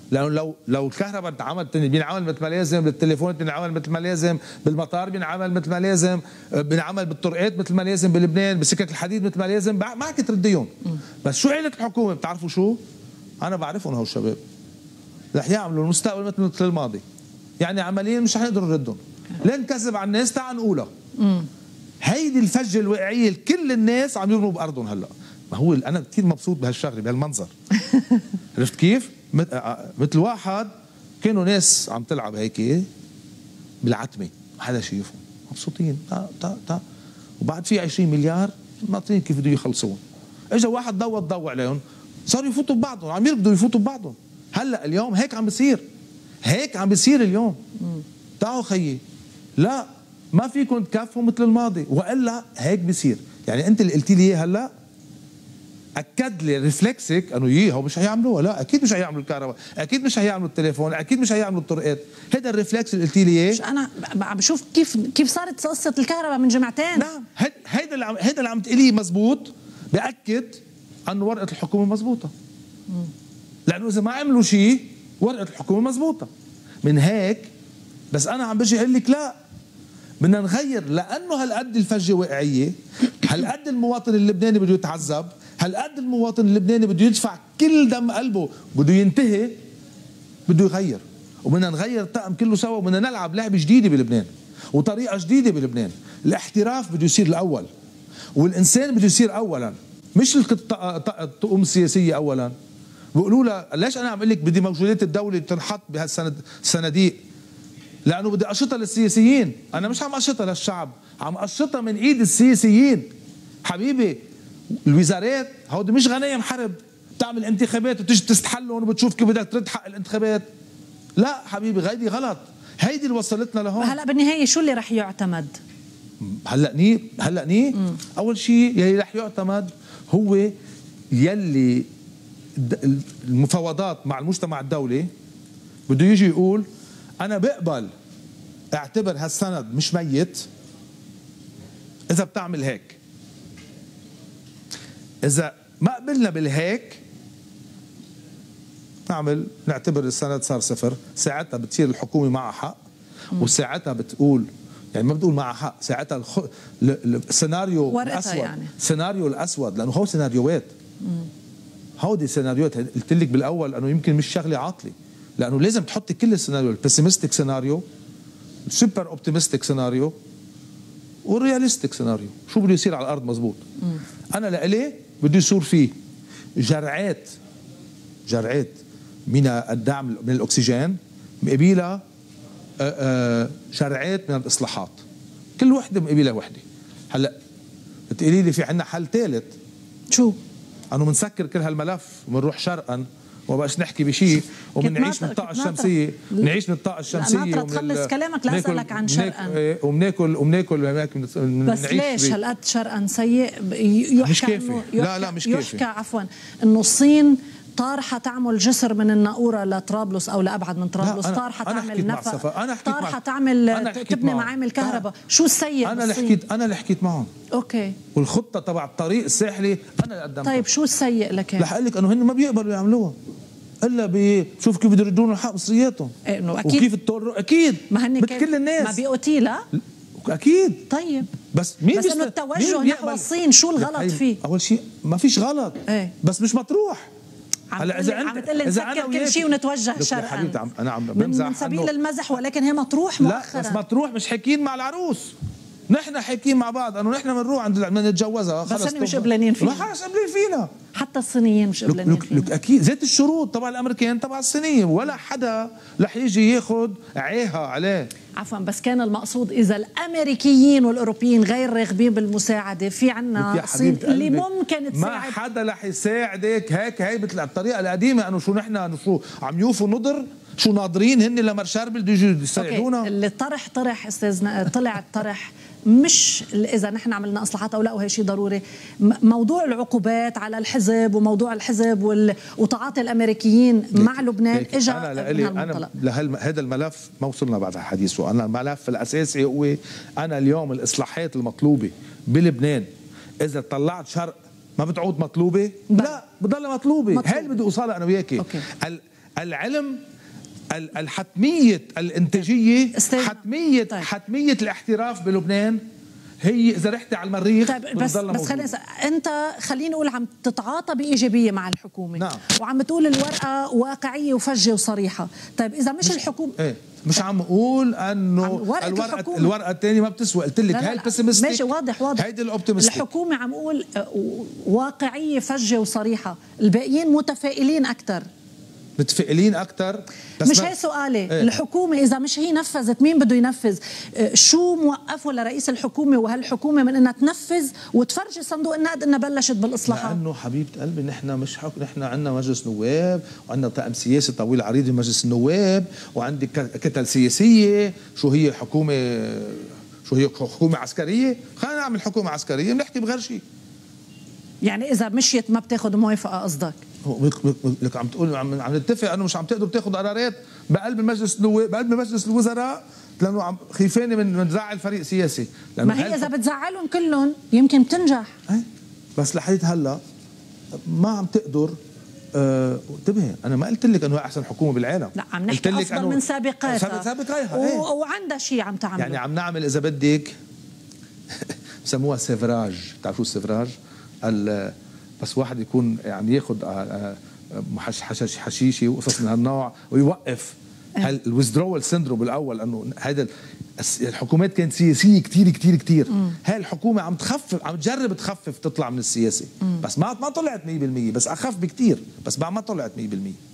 لانه لو الكهرباء انعملت بينعمل مثل ما لازم، بالتليفون بينعمل مثل ما لازم، بالمطار بينعمل مثل ما لازم، بينعمل بالطرقات مثل ما لازم بلبنان، بسكك الحديد مثل ما لازم، معك ترديهم. بس شو عيلة الحكومه؟ بتعرفوا شو؟ انا بعرفهم هول الشباب رح يعملوا المستقبل مثل الماضي، يعني عمليا مش رح نقدر نردهم. لين نكذب على الناس تعال نقولها. هيدي الفجه الواقعيه اللي كل الناس عم يبنوا بارضهم هلا. ما هو انا كثير مبسوط بهالشغله بهالمنظر. عرفت كيف؟ مثل واحد كانوا ناس عم تلعب هيك بالعتمه ما حدا شايفهم، مبسوطين تا وبعد في 20 مليار ناطرين كيف بده يخلصون. اجى واحد ضوى عليهم صاروا يفوتوا ببعضهم، عم يركضوا يفوتوا ببعضهم. هلا اليوم هيك عم بيصير، هيك عم بيصير اليوم. تعالوا خيي، لا ما فيكم تكافحوا مثل الماضي، والا هيك بيصير. يعني انت اللي قلتي لي اياه هلا اكد لي ريفلكسك انه هو مش هيعملوها. لا اكيد مش هيعملوا الكهرباء، اكيد مش هيعملوا التليفون، اكيد مش هيعملوا الطرقات. هذا الريفلكس اللي قلتي لي اياه. انا عم بشوف كيف صارت قصه الكهرباء من جمعتين. نعم هيدا اللي عم تقوليه مزبوط، باكد انه ورقه الحكومه مزبوطه. لانه اذا ما عملوا شيء ورقه الحكومه مزبوطه. من هيك بس انا عم بجي اقول لك لا، بدنا نغير، لانه هالقد الفجه واقعيه، هالقد المواطن اللبناني بده يتعذب، هالقد المواطن اللبناني بده يدفع كل دم قلبه، بده ينتهي، بده يغير. وبدنا نغير الطقم كله سوا، وبدنا نلعب لعبه جديده بلبنان وطريقه جديده بلبنان. الاحتراف بده يصير الاول، والانسان بده يصير اولا، مش الطقوم السياسيه اولا. بيقولوا لها ليش انا عم اقول لك بدي موجودات الدوله تنحط بهالصناديق؟ لانه بدي قشطها للسياسيين، انا مش عم قشطها للشعب، عم قشطها من ايد السياسيين. حبيبي الوزارات هودي مش غنايم حرب بتعمل انتخابات وتيجي تستحلهم وبتشوف كيف بدك ترد حق الانتخابات. لا حبيبي هيدي غلط، هيدي اللي وصلتنا لهون. هلا بالنهايه شو اللي رح يعتمد؟ هلا اول شيء يلي رح يعتمد هو يلي المفاوضات مع المجتمع الدولي بده يجي يقول انا بقبل اعتبر هالسند مش ميت اذا بتعمل هيك. اذا ما قبلنا بالهيك نعتبر السند صار صفر، ساعتها بتصير الحكومه معها حق، وساعتها بتقول يعني ما بتقول معها حق، ساعتها السيناريو الاسود يعني. السيناريو الاسود، لانه هو سيناريوهات، هودي سيناريوهات. قلت لك بالاول انه يمكن مش شغله عاطله، لانه لازم تحطي كل السيناريو، البيسيمستيك سيناريو، السوبر اوبتيمستيك سيناريو، والرياليستيك سيناريو. شو بده يصير على الارض مزبوط. انا لإلي بده يصير فيه جرعات من الدعم من الاكسجين مقابلها جرعات من الاصلاحات، كل وحده مقابلها وحده. هلا بتقولي لي في عندنا حل ثالث، شو؟ انه بنسكر كل هالملف وبنروح شرقا وبقاش نحكي بشيء وبنعيش من الطاقه الشمسيه، بنعيش من الطاقه الشمسيه. ما تخلص كلامك لاسالك عن شرقا. وبناكل بس ليش هالقد شرقا سيء؟ مش كافي. لا مش كافي. يحكى عفوا انه الصين طارحه تعمل جسر من الناقوره لطرابلس او لابعد من طرابلس، طارحه تعمل نفق، طارحه تعمل تبني معامل كهرباء. شو السيء؟ انا اللي حكيت معهم. اوكي. والخطه تبع الطريق الساحلي انا اللي قدمتها. طيب شو السيء لك؟ رح اقول لك انه هن ما بيقبلوا يعملوها الا شوف كيف بده يردون حق مصرياتهم. انه اكيد وكيف اكيد ما هن كل الناس ما بيقتيلا اكيد. طيب بس مين بس انه التوجه نحو الصين شو الغلط فيه؟ اول شيء ما فيش غلط بس مش مطروح. هلا عم تقول لي نسكر كل شيء ونتوجه شرقا. انا عم بمزح من سبيل المزح، ولكن هي مطروح مؤخرا. لا بس مطروح مش حاكيين مع العروس، نحن حاكيين مع بعض انه نحن بنروح عند نتجوزها. بس هن مش قبلانين فينا. ما مش قبلانين فينا، حتى الصينيين مش قبلانين فينا. لك اكيد ذات الشروط تبع الامريكان تبع الصينيين، ولا حدا رح يجي ياخذ عيها عليه. عفوا بس كان المقصود اذا الامريكيين والاوروبيين غير راغبين بالمساعده، في عنا الصين اللي ممكن تساعد. ما حدا رح يساعدك هي مثل الطريقه القديمه انه شو نحن شو عم يوفوا نضر، شو ناظرين هن لما شربل بده يجوا يساعدونا. اللي طرح استاذنا طلع الطرح مش اذا نحن عملنا اصلاحات او لا، وهي شيء ضروري. موضوع العقوبات على الحزب وموضوع الحزب وتعاطي الامريكيين مع لبنان اجى انا هذا الملف ما وصلنا بعد الحديث. وانا الملف الاساسي هو انا اليوم الاصلاحات المطلوبه بلبنان اذا طلعت شرق ما بتعود مطلوبه. لا بتضل مطلوبه. هي اللي بدي اوصلها انا وياكي. العلم الحتمية الانتاجية، حتمية الاحتراف بلبنان هي اذا رحتي على المريخ. طيب بس خليني نقول عم تتعاطى بايجابيه مع الحكومه. نعم. وعم تقول الورقه واقعيه وفجه وصريحه. طيب اذا مش الحكومه مش عم اقول انه الورقه الثانيه ما بتسوى، قلت لك هاي البيسيمستيك ماشي واضح هيدي الاوبتيمستيك. الحكومه عم اقول واقعيه فجه وصريحه، الباقيين متفائلين اكثر. متفائلين اكثر مش هي سؤالي. الحكومه اذا مش هي نفذت مين بده ينفذ؟ شو موقفه لرئيس الحكومه وهالحكومه من انها تنفذ وتفرجي صندوق النقد انها بلشت بالاصلاحات؟ لانه حبيبه قلبي نحن مش نحن عندنا مجلس نواب وعندنا طاقم سياسي طويل عريض بمجلس النواب وعندك كتل سياسيه. شو هي حكومه عسكريه؟ خلينا نعمل حكومه عسكريه بنحكي بغير شيء. يعني اذا مشيت ما بتاخذ موافقه قصدك؟ لك عم تقول عم نتفق انه مش عم تقدروا تاخذوا قرارات بقلب مجلس النواب بقلب مجلس الوزراء لانه عم خيفاني من زعل فريق سياسي. ما هي اذا بتزعلهم كلهم يمكن بتنجح. بس لحد هلا ما عم تقدر. انتبهي انا ما قلت لك انه احسن حكومه بالعالم، لا عم نحكي افضل من سابقاتها وعندها شيء عم تعمل. يعني عم نعمل اذا بدك بسموها سيفراج. بتعرفوا السيفراج؟ بس واحد يكون يعني ياخذ حشيشه وقصص من هالنوع ويوقف الويزدرول سيندروم الاول، انه هذا الحكومات كانت سياسيه كثير كثير كثير. هاي الحكومه عم تخفف، عم تجرب تخفف تطلع من السياسه، بس ما طلعت 100%، بس اخف بكثير، بس ما طلعت 100%.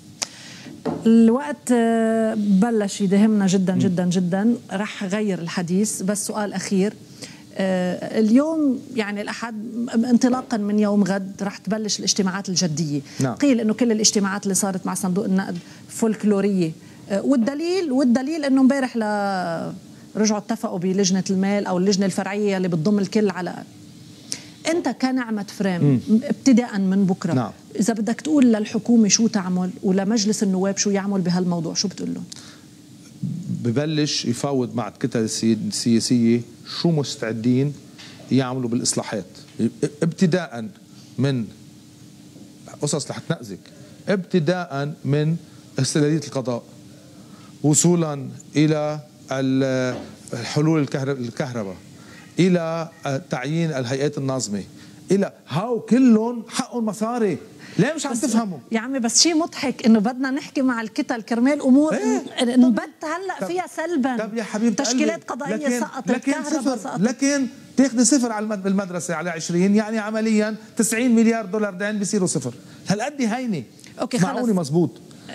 الوقت بلش يداهمنا جدا جدا جدا، رح غير الحديث. بس سؤال اخير، اليوم يعني الأحد انطلاقا من يوم غد رح تبلش الاجتماعات الجدية. نعم. قيل إنه كل الاجتماعات اللي صارت مع صندوق النقد فولكلورية، والدليل إنه امبارح رجعوا اتفقوا بلجنة المال أو اللجنة الفرعية اللي بتضم الكل على أنت كنعمة فريم ابتداء من بكرة. نعم. إذا بدك تقول للحكومة شو تعمل ولمجلس النواب شو يعمل بهالموضوع، شو بتقول لهم؟ ببلش يفاوض مع الكتل السياسية شو مستعدين يعملوا بالإصلاحات، ابتداء من قصص رح تنقذك، ابتداء من استقلالية القضاء، وصولا إلى الحلول الكهرباء، إلى تعيين الهيئات الناظمة، إلى هاو كلهم حقهم مصاري. ليه مش عم تفهموا يا عمي؟ بس شيء مضحك انه بدنا نحكي مع الكتل كرمال امور نبت هلا فيها سلبا. طب يا حبيبتي تشكيلات قضائيه سقطت، الكهرباء سقطت. لكن تاخذي صفر على المدرسه على 20، يعني عمليا 90 مليار دولار دين بيصيروا صفر. هالقد هينه. اوكي خلص معقولي مزبوط.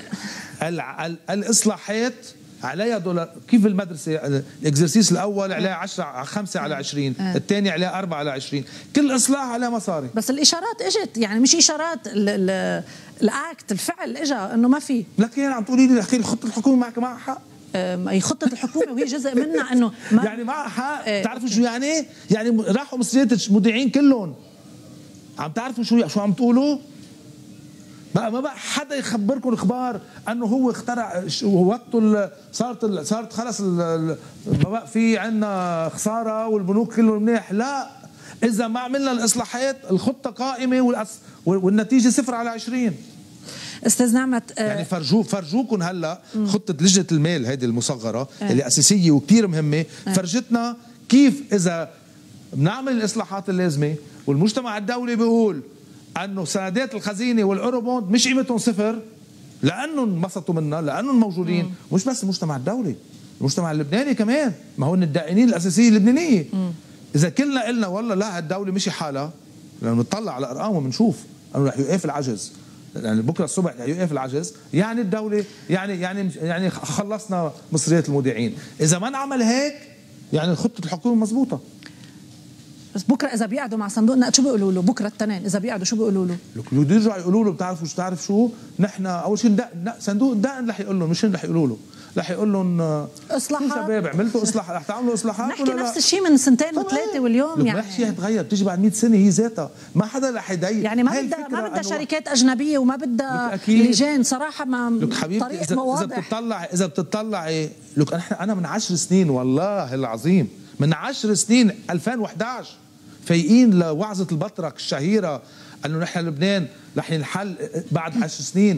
الاصلاحات عليها دولار. كيف المدرسه الاكزرسيس الاول عليها 10 5 على 20، الثاني عليها 4 على 20، كل اصلاح عليها مصاري. بس الاشارات اجت، يعني مش اشارات، الاكت الفعل اجى انه ما في. لكن عم تقولي لي اخي خطه الحكومه معها حق. هي خطه الحكومه وهي جزء منها انه يعني معها حق. بتعرفوا شو يعني؟ يعني راحوا مصريات المذيعين كلهم عم تعرفوا شو عم تقولوا؟ ما بقى حدا يخبركم اخبار انه هو اخترع وقته صارت خلص ما بقى في عندنا خساره والبنوك كله منيح. لا، اذا ما عملنا الاصلاحات الخطه قائمه والنتيجه 0 على 20. استاذ نعمت يعني فرجوكم هلا خطه لجنه المال هذه المصغره اللي اساسيه وكثير مهمه. فرجتنا كيف اذا بنعمل الاصلاحات اللازمه والمجتمع الدولي بيقول انه سندات الخزينه والاوروبوند مش قيمتهم صفر لانهم انبسطوا منها، لانهم موجودين. مش بس المجتمع الدولي، المجتمع اللبناني كمان، ما هو الدائنين الاساسيه اللبنانيه. اذا كلنا قلنا والله لا هالدوله مشي حالها، لما نطلع على ارقام وبنشوف انه رح يوقف العجز، يعني بكره الصبح رح يوقف العجز، يعني الدوله يعني خلصنا مصريات المودعين. اذا ما نعمل هيك يعني خطه الحكومه مزبوطه. بس بكره اذا بيقعدوا مع صندوق النقد شو بيقولوا له؟ بكره التنين اذا بيقعدوا شو بيقولوا له؟ بده يرجعوا يقولوا له بتعرف شو نحن اول شيء صندوق الدقن رح يقول لهم، مش رح يقولوا له، رح يقول لهم اصلاحات. شباب عملتوا اصلاح، رح تعملوا اصلاحات نحكي ولا نفس الشيء من سنتين وثلاثه واليوم يعني ما شيء يتغير، بتيجي بعد 100 سنه هي ذاتها، ما حدا رح يضايق. يعني ما بدها شركات اجنبيه وما بدها لجان صراحه. ما طريق واضح. اذا بتطلعي لك انا من 10 سنين والله العظيم، من 10 سنين 2011 فايقين لوعظة البطرك الشهيرة انه نحن لبنان رح ينحل بعد 10 سنين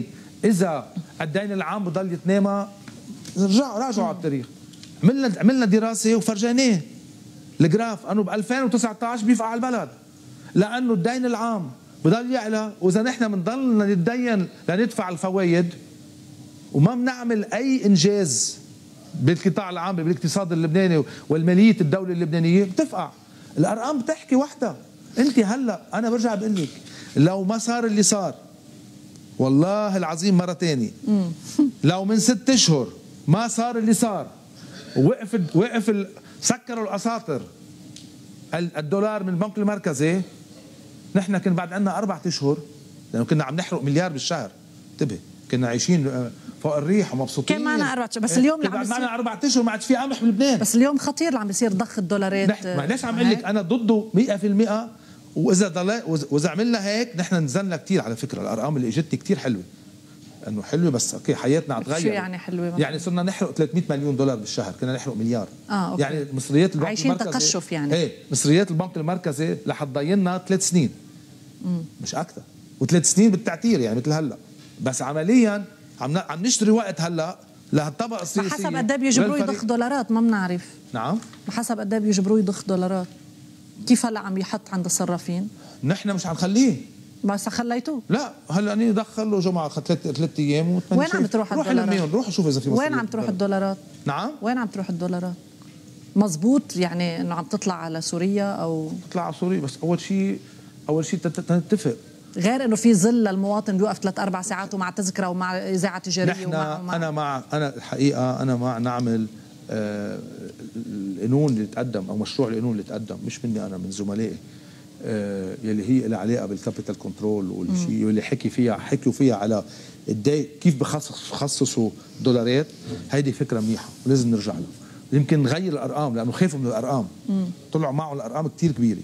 اذا الدين العام بضل يتنامى، راجعوا على التاريخ. عملنا دراسه وفرجيناه الجراف انه ب 2019 بيفقع على البلد، لانه الدين العام بضل يعلى، واذا نحن بنضلنا نتدين لندفع الفوائد وما بنعمل اي انجاز بالقطاع العام بالاقتصاد اللبناني والماليه الدوله اللبنانيه بتفقع. الارقام بتحكي وحدها. انت هلا انا برجع بقول لك لو ما صار اللي صار، والله العظيم مره ثانيه، لو من 6 اشهر ما صار اللي صار وقف سكروا الاساطر الدولار من البنك المركزي، نحن كان بعد عندنا 4 اشهر، لانه كنا عم نحرق مليار بالشهر. انتبه، كنا عايشين فوق الريح ومبسوطين. كان معنا 4 بس اليوم اللي عم معنا 4 اشهر ما عاد في قمح بلبنان. بس اليوم خطير اللي عم بيصير ضخ الدولارات. ليش عم اقول لك انا ضده 100%. واذا عملنا هيك نحن نزلنا كثير. على فكره الارقام اللي اجتني كثير حلوه، انه حلوه بس اوكي حياتنا هتغير. شو يعني حلوه؟ يعني صرنا نحرق 300 مليون دولار بالشهر، كنا نحرق مليار. أوكي. يعني مصريات البنك عايشين المركزي تقشف يعني. ايه مصريات البنك المركزي رح تضينا 3 سنين مش اكثر، و3 سنين بالتعتير يعني مثل هلا. بس عمليا عم نشتري وقت هلا لهالطبقه السياسيه. بحسب قد ايه بيجبروه يضخ دولارات ما بنعرف. نعم، بحسب قد ايه بيجبروه يضخ دولارات. كيف هلا عم يحط عند الصرافين؟ نحن مش عم نخليه. بس خليتوه؟ لا هلا اني دخل له جمعه 3 ايام وين عم تروح الدولارات؟ روح شوف اذا في وين عم تروح الدولارات؟ نعم، وين عم تروح الدولارات؟ مزبوط يعني انه عم تطلع على سوريا او تطلع على سوريا. بس اول شيء نتفق، غير انه في ظل للمواطن بيوقف 3-4 ساعات ومع تذكره ومع اذاعه تجاريه نحن انا الحقيقه انا مع نعمل القانون اللي تقدم او مشروع القانون اللي تقدم، مش مني انا، من زملائي، يلي هي لها علاقه بالكابيتال كنترول والشيء واللي حكوا فيها على كيف بخصصوا دولارات. هيدي فكره منيحه ولازم نرجع لها. يمكن نغير الارقام لانه خافوا من الارقام، طلعوا معهم الارقام كثير كبيره.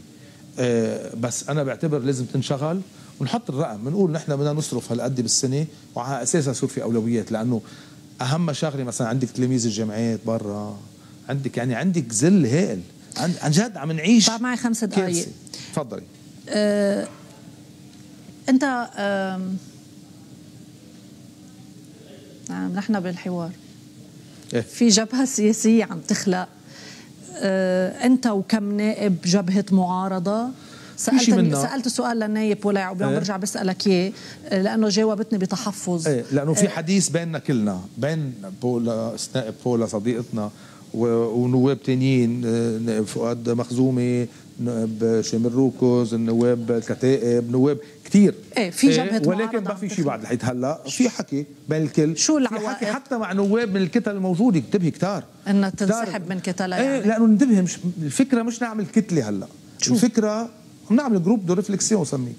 بس انا بعتبر لازم تنشغل ونحط الرقم، بنقول نحن بدنا نصرف هالقد بالسنه، وعلى اساسها يصير في اولويات. لانه اهم شغله مثلا عندك تلاميذ الجامعات برا، عندك زل هائل عن جد عم نعيش. طب معي 5 دقائق. تفضلي. انت نحن بالحوار في جبهه سياسيه عم تخلق، انت وكم نائب جبهه معارضه. سألت سؤال للنايب ولاع وبيوم برجع بسألك اياه لأنه جاوبتني بتحفظ. لأنه في حديث بيننا كلنا، بين بولا صديقتنا ونواب تانيين، نائب فؤاد مخزومي، نواب شامل روكوز، النواب الكتائب، نواب كثير. في جبهة ولكن ما في شيء بعد لحد هلا، في حكي بين الكل. شو العوائق؟ في حكي حتى مع نواب من الكتل الموجوده. انتبهي كتار انها تنسحب من كتلها يعني. لأنه انتبهي، مش الفكرة مش نعمل كتلة هلا. الفكرة نعمل جروب دو ريفليكسيون سميه،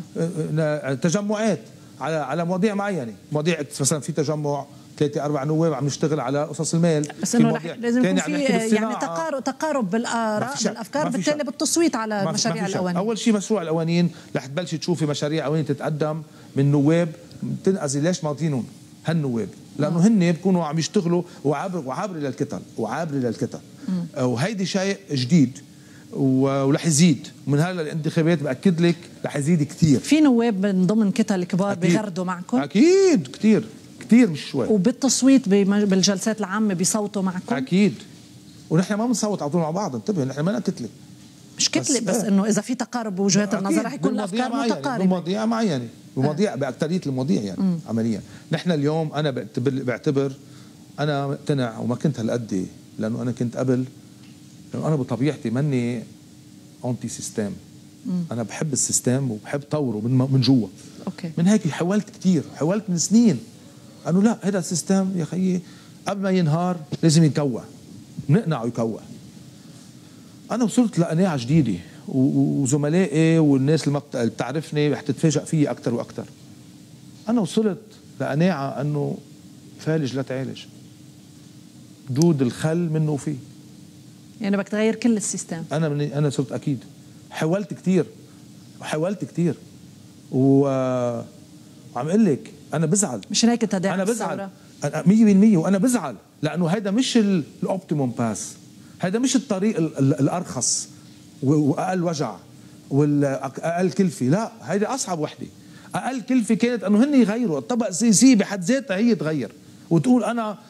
تجمعات على مواضيع معينه، مواضيع مثلا في تجمع 3-4 نواب عم نشتغل على قصص المال. بس انه لازم يكون في يعني تقارب بالاراء بالافكار، بالتالي بالتصويت على مشاريع القوانين. اول شيء مشروع القوانين رح تبلشي تشوفي مشاريع قوانين تتقدم من نواب تنقذي. ليش ماضينهم هالنواب؟ لانه هن بيكونوا عم يشتغلوا وعابري للكتل وهيدي شيء جديد ورح يزيد من هلا الانتخابات. باكد لك رح يزيد كثير. في نواب من ضمن كتل كبار بيغردوا معكم؟ اكيد كثير مش شوي. وبالتصويت بالجلسات العامه بيصوتوا معكم؟ اكيد. ونحن ما بنصوت على طول مع بعض، انتبه، نحن ما كتله، مش كتله، بس انه اذا في تقارب بوجهات النظر رح يكون الافكار متقاربه بمواضيع معينه، بمواضيع باكثريه المواضيع يعني. عمليا نحن اليوم انا بعتبر انا مقتنع، وما كنت هالقد لانه انا كنت قبل، لانه انا بطبيعتي ماني انتي سيستم. انا بحب السيستم وبحب طوره من جوا. اوكي. من هيك حاولت من سنين انه لا، هذا السيستم يا خيي قبل ما ينهار لازم يكوع، نقنعه يكوع. انا وصلت لقناعه جديده، وزملائي والناس اللي بتعرفني رح تتفاجئ فيي اكثر واكثر. انا وصلت لقناعه انه فالج لا تعالج، دود الخل منه وفيه. يعني بدك تغير كل السيستم. انا صرت اكيد حاولت كثير وعم اقول لك انا بزعل. مش هيك تداعي انا بزعل 100%، وانا بزعل لانه هيدا مش الاوبتيموم باس، هيدا مش الطريق الارخص واقل وجع والاقل كلفه، لا هيدا اصعب وحده. اقل كلفه كانت انه هن يغيروا الطبقه السياسيه بحد ذاتها، هي تغير وتقول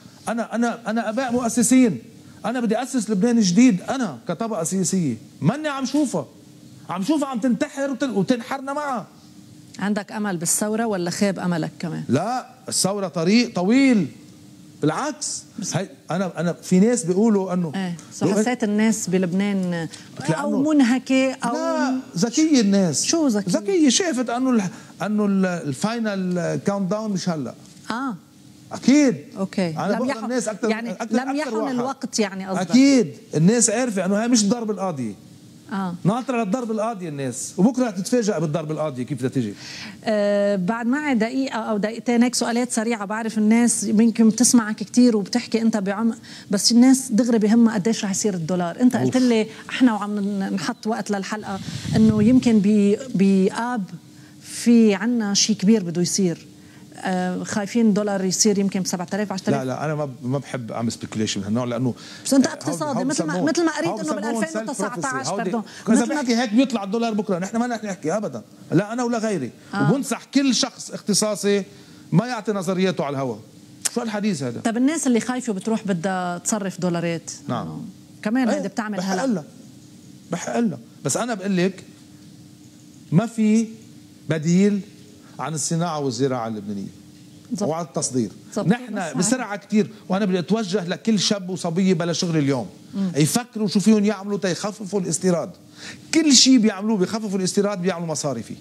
انا اباء مؤسسين، انا بدي اسس لبنان جديد. انا كطبقه سياسيه ماني عم شوفها عم تنتحر وتنحرنا معها. عندك امل بالثوره ولا خاب املك كمان؟ لا، الثوره طريق طويل، بالعكس. انا في ناس بيقولوا انه حسيت الناس بلبنان او منهكه او لا، ذكيه الناس. شو ذكيه؟ شافت انه الفاينل كاونت داون مش هلا. اكيد. اوكي. انا بقدر الناس اكثر يعني لم يحن الوقت، يعني قصدك. اكيد الناس عارفه انه هاي مش ضرب القاضيه. ناطره للضرب القاضي الناس، وبكره تتفاجئ بالضرب القاضي كيف بدها تيجي. بعد معي دقيقه او دقيقتين هيك سؤالات سريعه. بعرف الناس يمكن بتسمعك كثير وبتحكي انت بعمق، بس الناس دغري بهمها قديش رح يصير الدولار. انت قلت لي احنا وعم نحط وقت للحلقه انه يمكن بآب في عنا شيء كبير بده يصير، خايفين دولار يصير يمكن ب 7000 10000. لا انا ما بحب اعمل سبيكوليشن من هالنوع، لانه بس انت اقتصادي مثل ما قريت انه بال 2019 اذا بحكي هيك بيطلع الدولار بكره، نحن ما رح نحكي ابدا، لا انا ولا غيري. وبنصح كل شخص اختصاصي ما يعطي نظرياته على الهواء. شو الحديث هذا؟ طب الناس اللي خايفه بتروح بدها تصرف دولارات، نعم كمان هيدي بتعمل هلا. بحق لها، بس انا بقول لك ما في بديل عن الصناعه والزراعه اللبنانيه وعلى التصدير. نحن بسرعه كثير، وانا بدي اتوجه لكل شاب وصبيه بلا شغل اليوم يفكروا شو فيهم يعملوا تيخففوا الاستيراد. كل شيء بيعملوه بيخففوا الاستيراد بيعملوا مصاري فيه،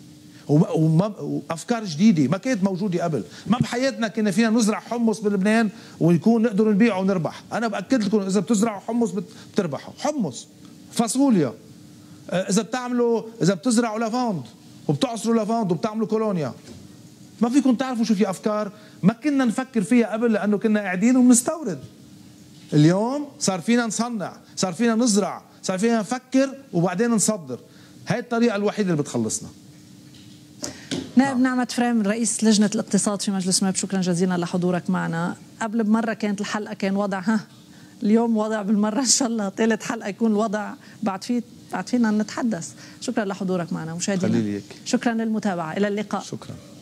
وافكار جديده ما كانت موجوده قبل. ما بحياتنا كنا فينا نزرع حمص بلبنان ويكون نقدر نبيعه ونربح. انا باكد لكم اذا بتزرعوا حمص بتربحوا. حمص، فاصوليا، اذا بتزرعوا لافاند وبتعصروا لافاند وبتعملوا كولونيا، ما فيكم تعرفوا شو في افكار ما كنا نفكر فيها قبل، لانه كنا قاعدين وبنستورد. اليوم صار فينا نصنع، صار فينا نزرع، صار فينا نفكر وبعدين نصدر. هاي الطريقه الوحيده اللي بتخلصنا. نائب نعمت فريم رئيس لجنه الاقتصاد في مجلس النواب، شكرا جزيلا لحضورك معنا. قبل بمره كانت الحلقه كان وضع اليوم وضع بالمره، ان شاء الله ثالث حلقه يكون الوضع بعد فينا نتحدث. شكرا لحضورك معنا مشاهدينا، شكرا للمتابعه، الى اللقاء. شكرا.